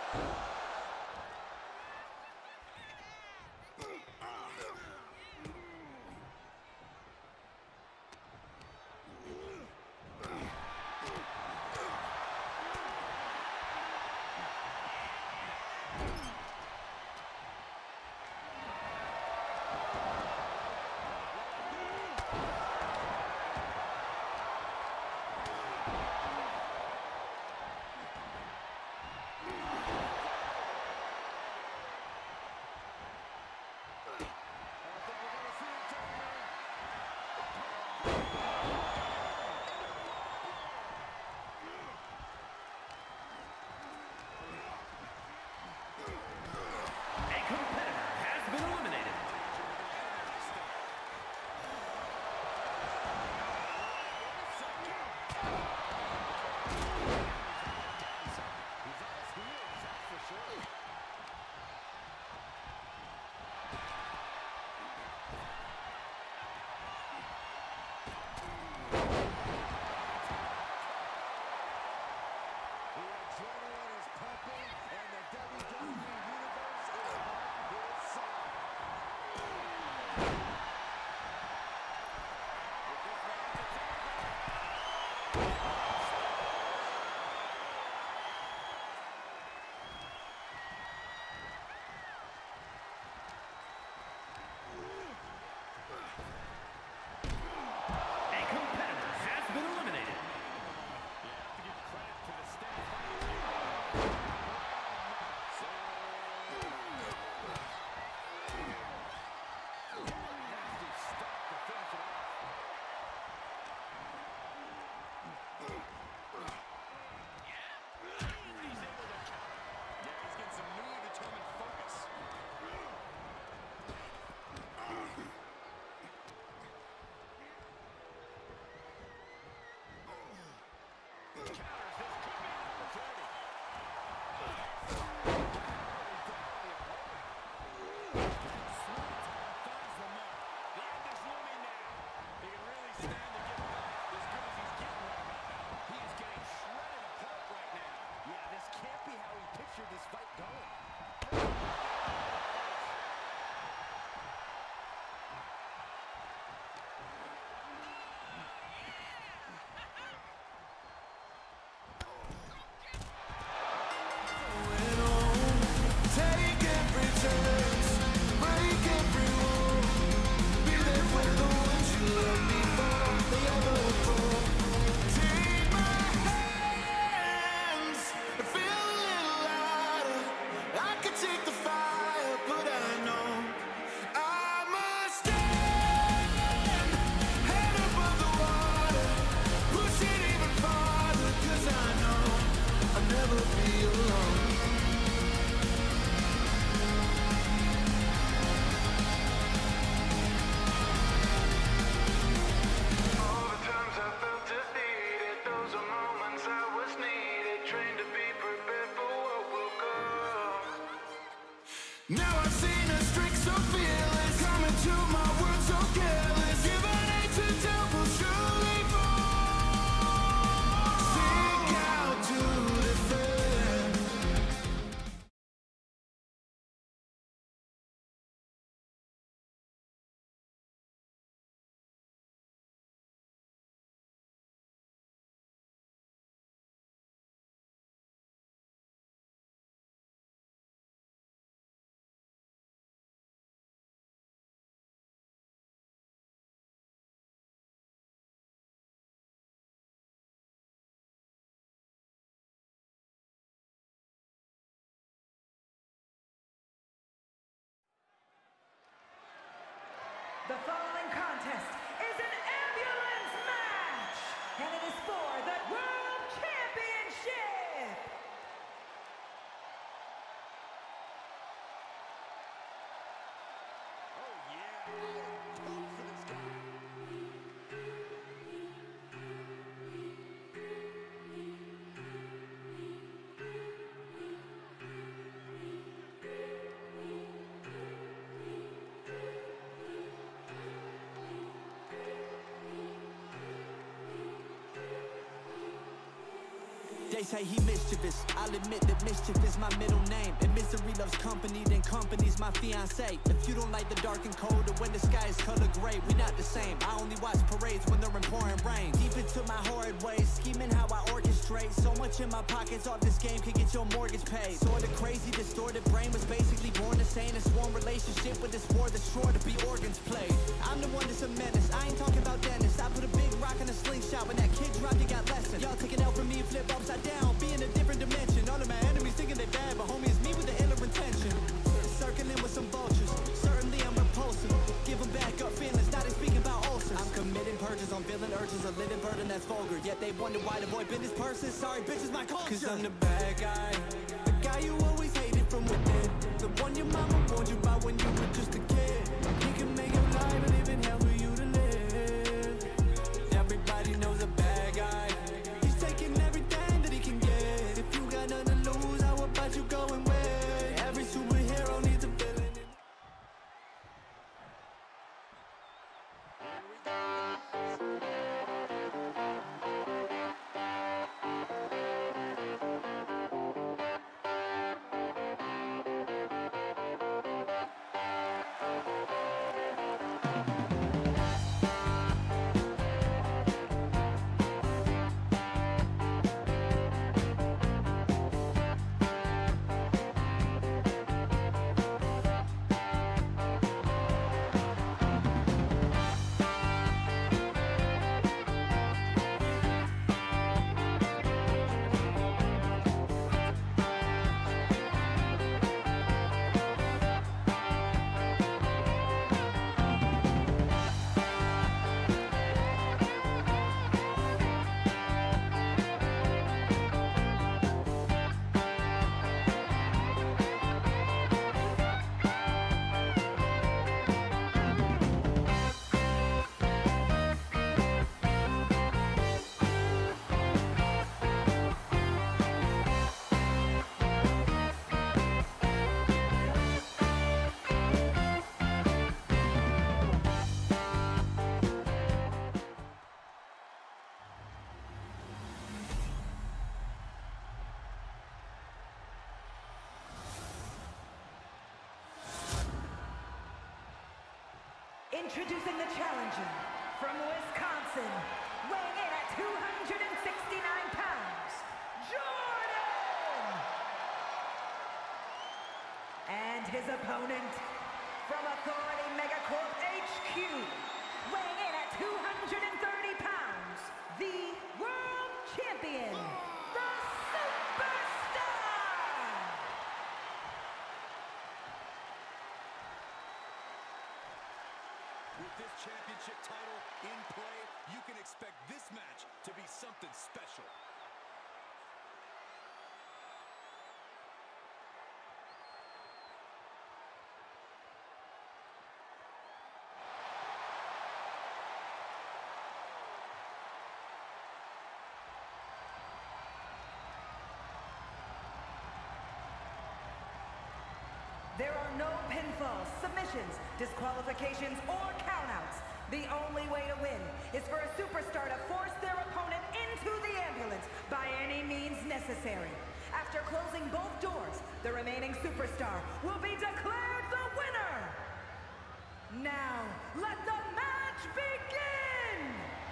The following contest is an ambulance match, and it is for the World Championship. Oh, yeah. Hope for this guy. They say he mischievous, I'll admit that mischief is my middle name. And misery loves company, then company's my fiancé. If you don't like the dark and cold, or when the sky is color gray, we not the same. I only watch parades when they're in pouring rain. Deep into my horrid ways, scheming how I orchestrate. So much in my pockets, off this game could get your mortgage paid. Sorta crazy, distorted brain was basically born insane. A sworn relationship with this war that's sure to be organs played. I'm the one that's a menace, I ain't talking about Dennis. I put a big rock in a slingshot, when that kid dropped, you got lessons. Y'all take an L from me, flip upside down, be in a different dimension. All of my enemies thinking they bad, but homie, it's me with the iller intention. Circling with some vultures, certainly I'm repulsive. Give them back up feelings, now they speaking about ulcers. I'm committing purges on villain urges, a living burden that's vulgar. Yet they wonder why the boy been this person. Sorry, bitch, is my culture. Cause I'm the bad guy, the guy you always hated from within. The one your mama warned you about when you were just a kid. He can make your life and live in hell for you to live. Everybody knows a bad guy, he's taking everything that he can get. If you got nothing to lose, how about you go and win? Every superhero needs a villain. Introducing the challenger from Wisconsin, weighing in at two hundred sixty-nine pounds, Jordan! And his opponent from Authority Megacorp H Q, weighing in at two hundred thirty pounds, the world champion, the Superstar! With this championship title in play, you can expect this match to be something special. There are no pinfalls, submissions, disqualifications, or countouts. The only way to win is for a superstar to force their opponent into the ambulance by any means necessary. After closing both doors, the remaining superstar will be declared the winner. Now, let the match begin!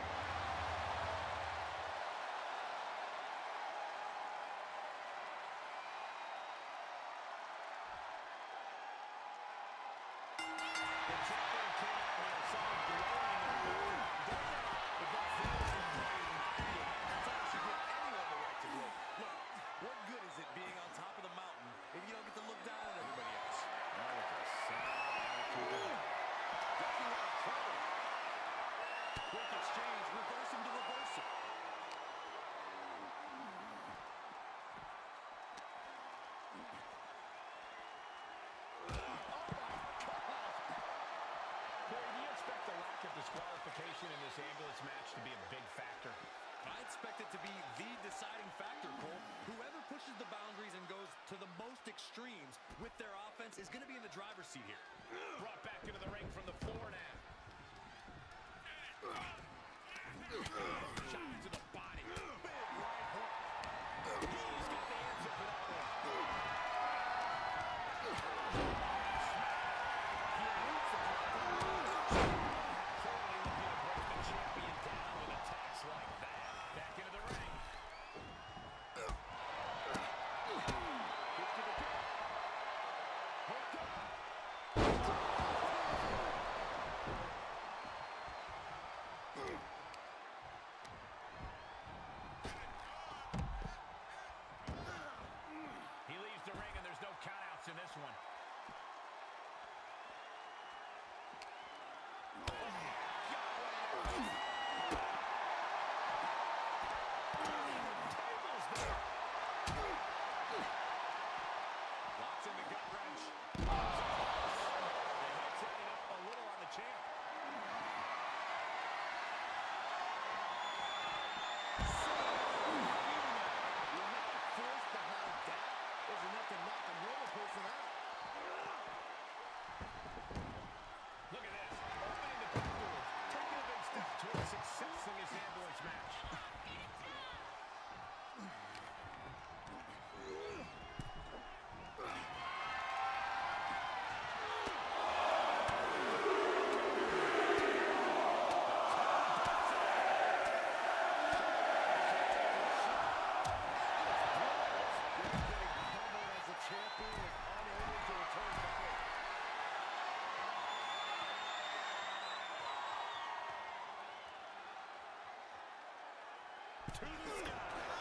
Disqualification in this ambulance match to be a big factor. I expect it to be the deciding factor, Cole. Whoever pushes the boundaries and goes to the most extremes with their offense is going to be in the driver's seat here. Brought back into the ring from the floor now. Shot into the body. Big right hook. for that. Look at this. Opening the back door. Taking a big step towards success in this ambulance match. To the sky.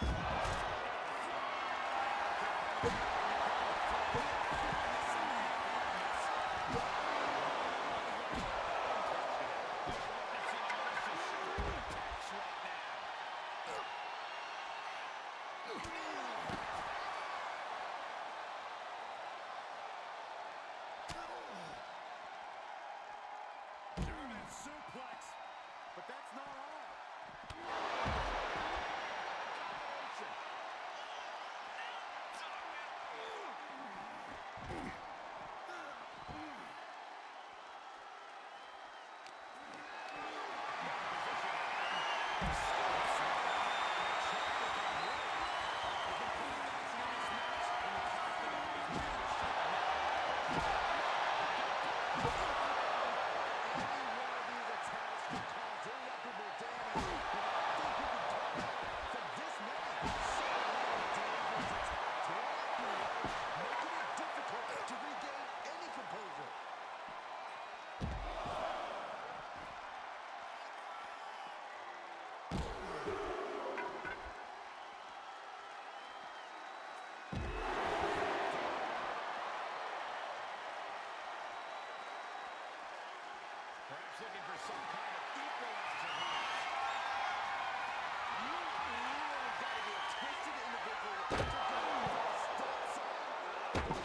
German suplex, but that's not all. Perhaps looking for some kind of equalizer. You really got to be a twisted individual to go for a stop sign.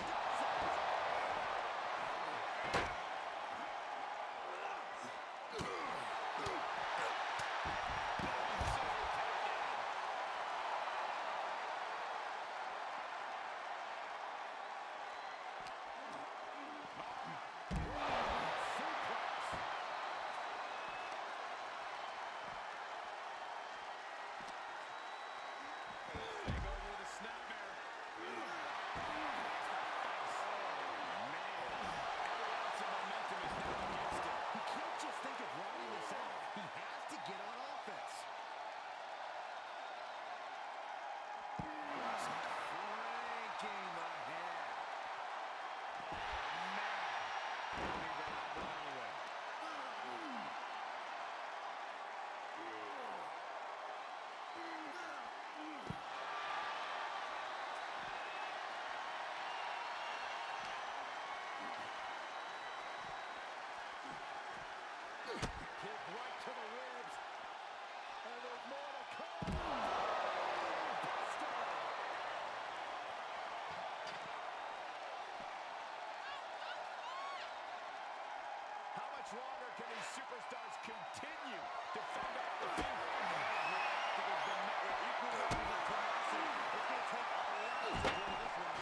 Kick right to the ribs. And there's more to come. How much longer can these superstars continue to fend off the feet? There's been met with equal levels of tenacity. It's going to take a lot to win this one.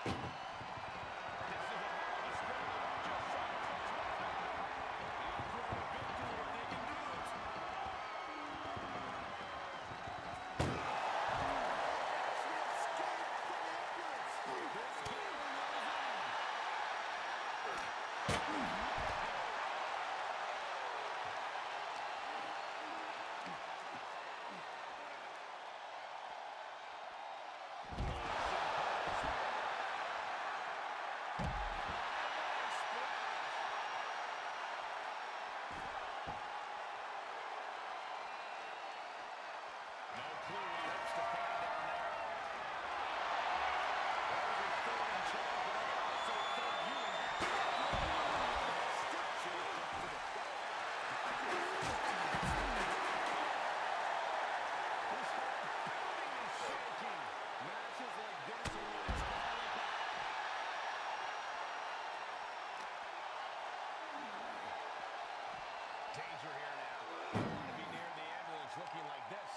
Danger here now. To be near the ambulance looking like this.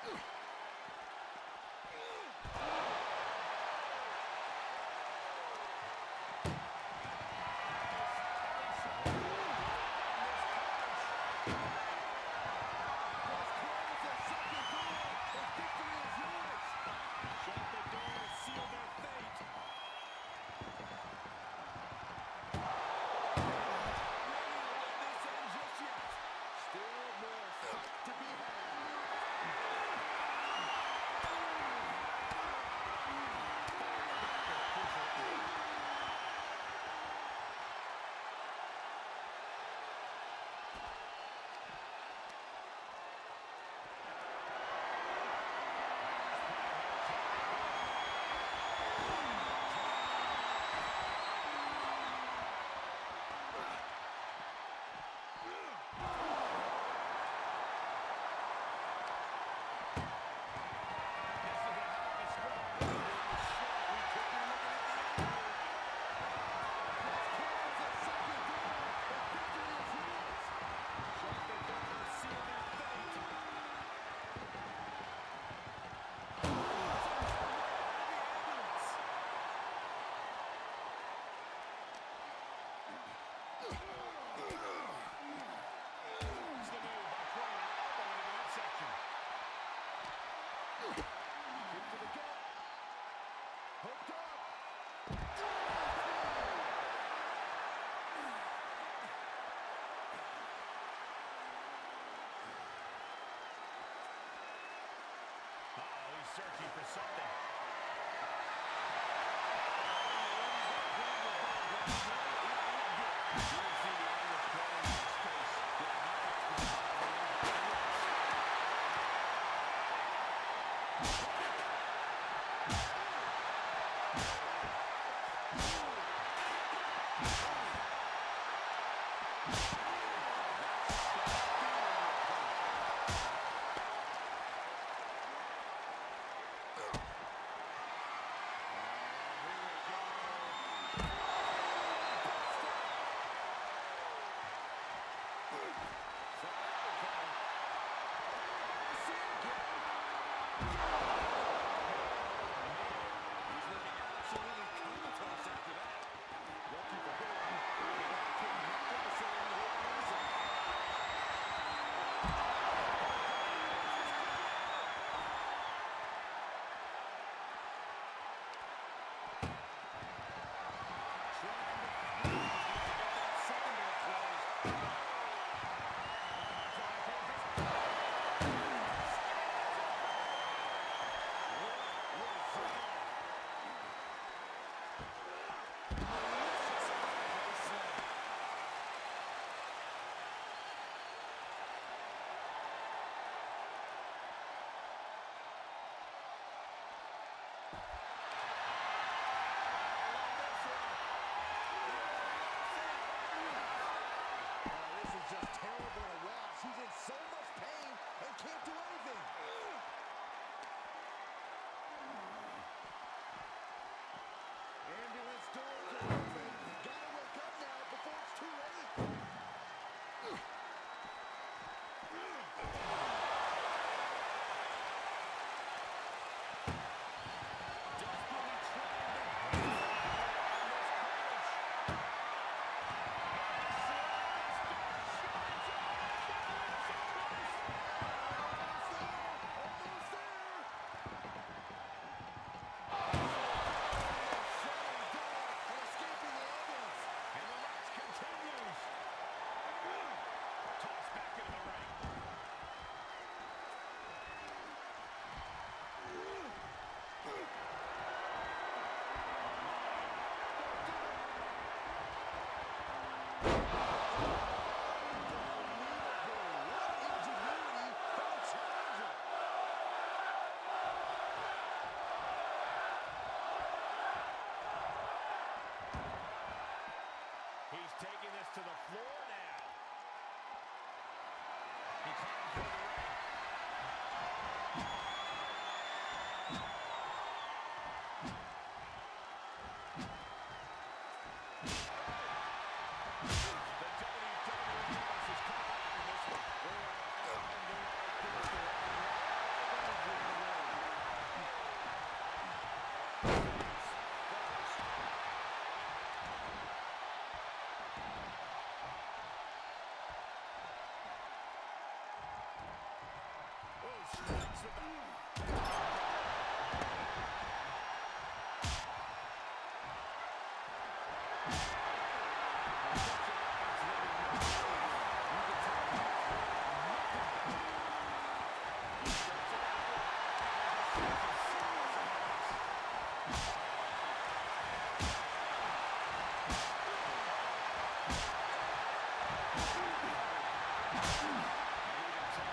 Searching for something.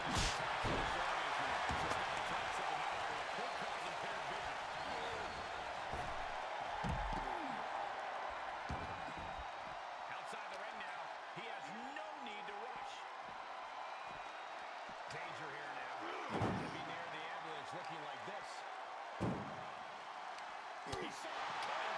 Outside the ring now. He has no need to rush. Danger here now. He could be near the ambulance looking like this. He saw it coming.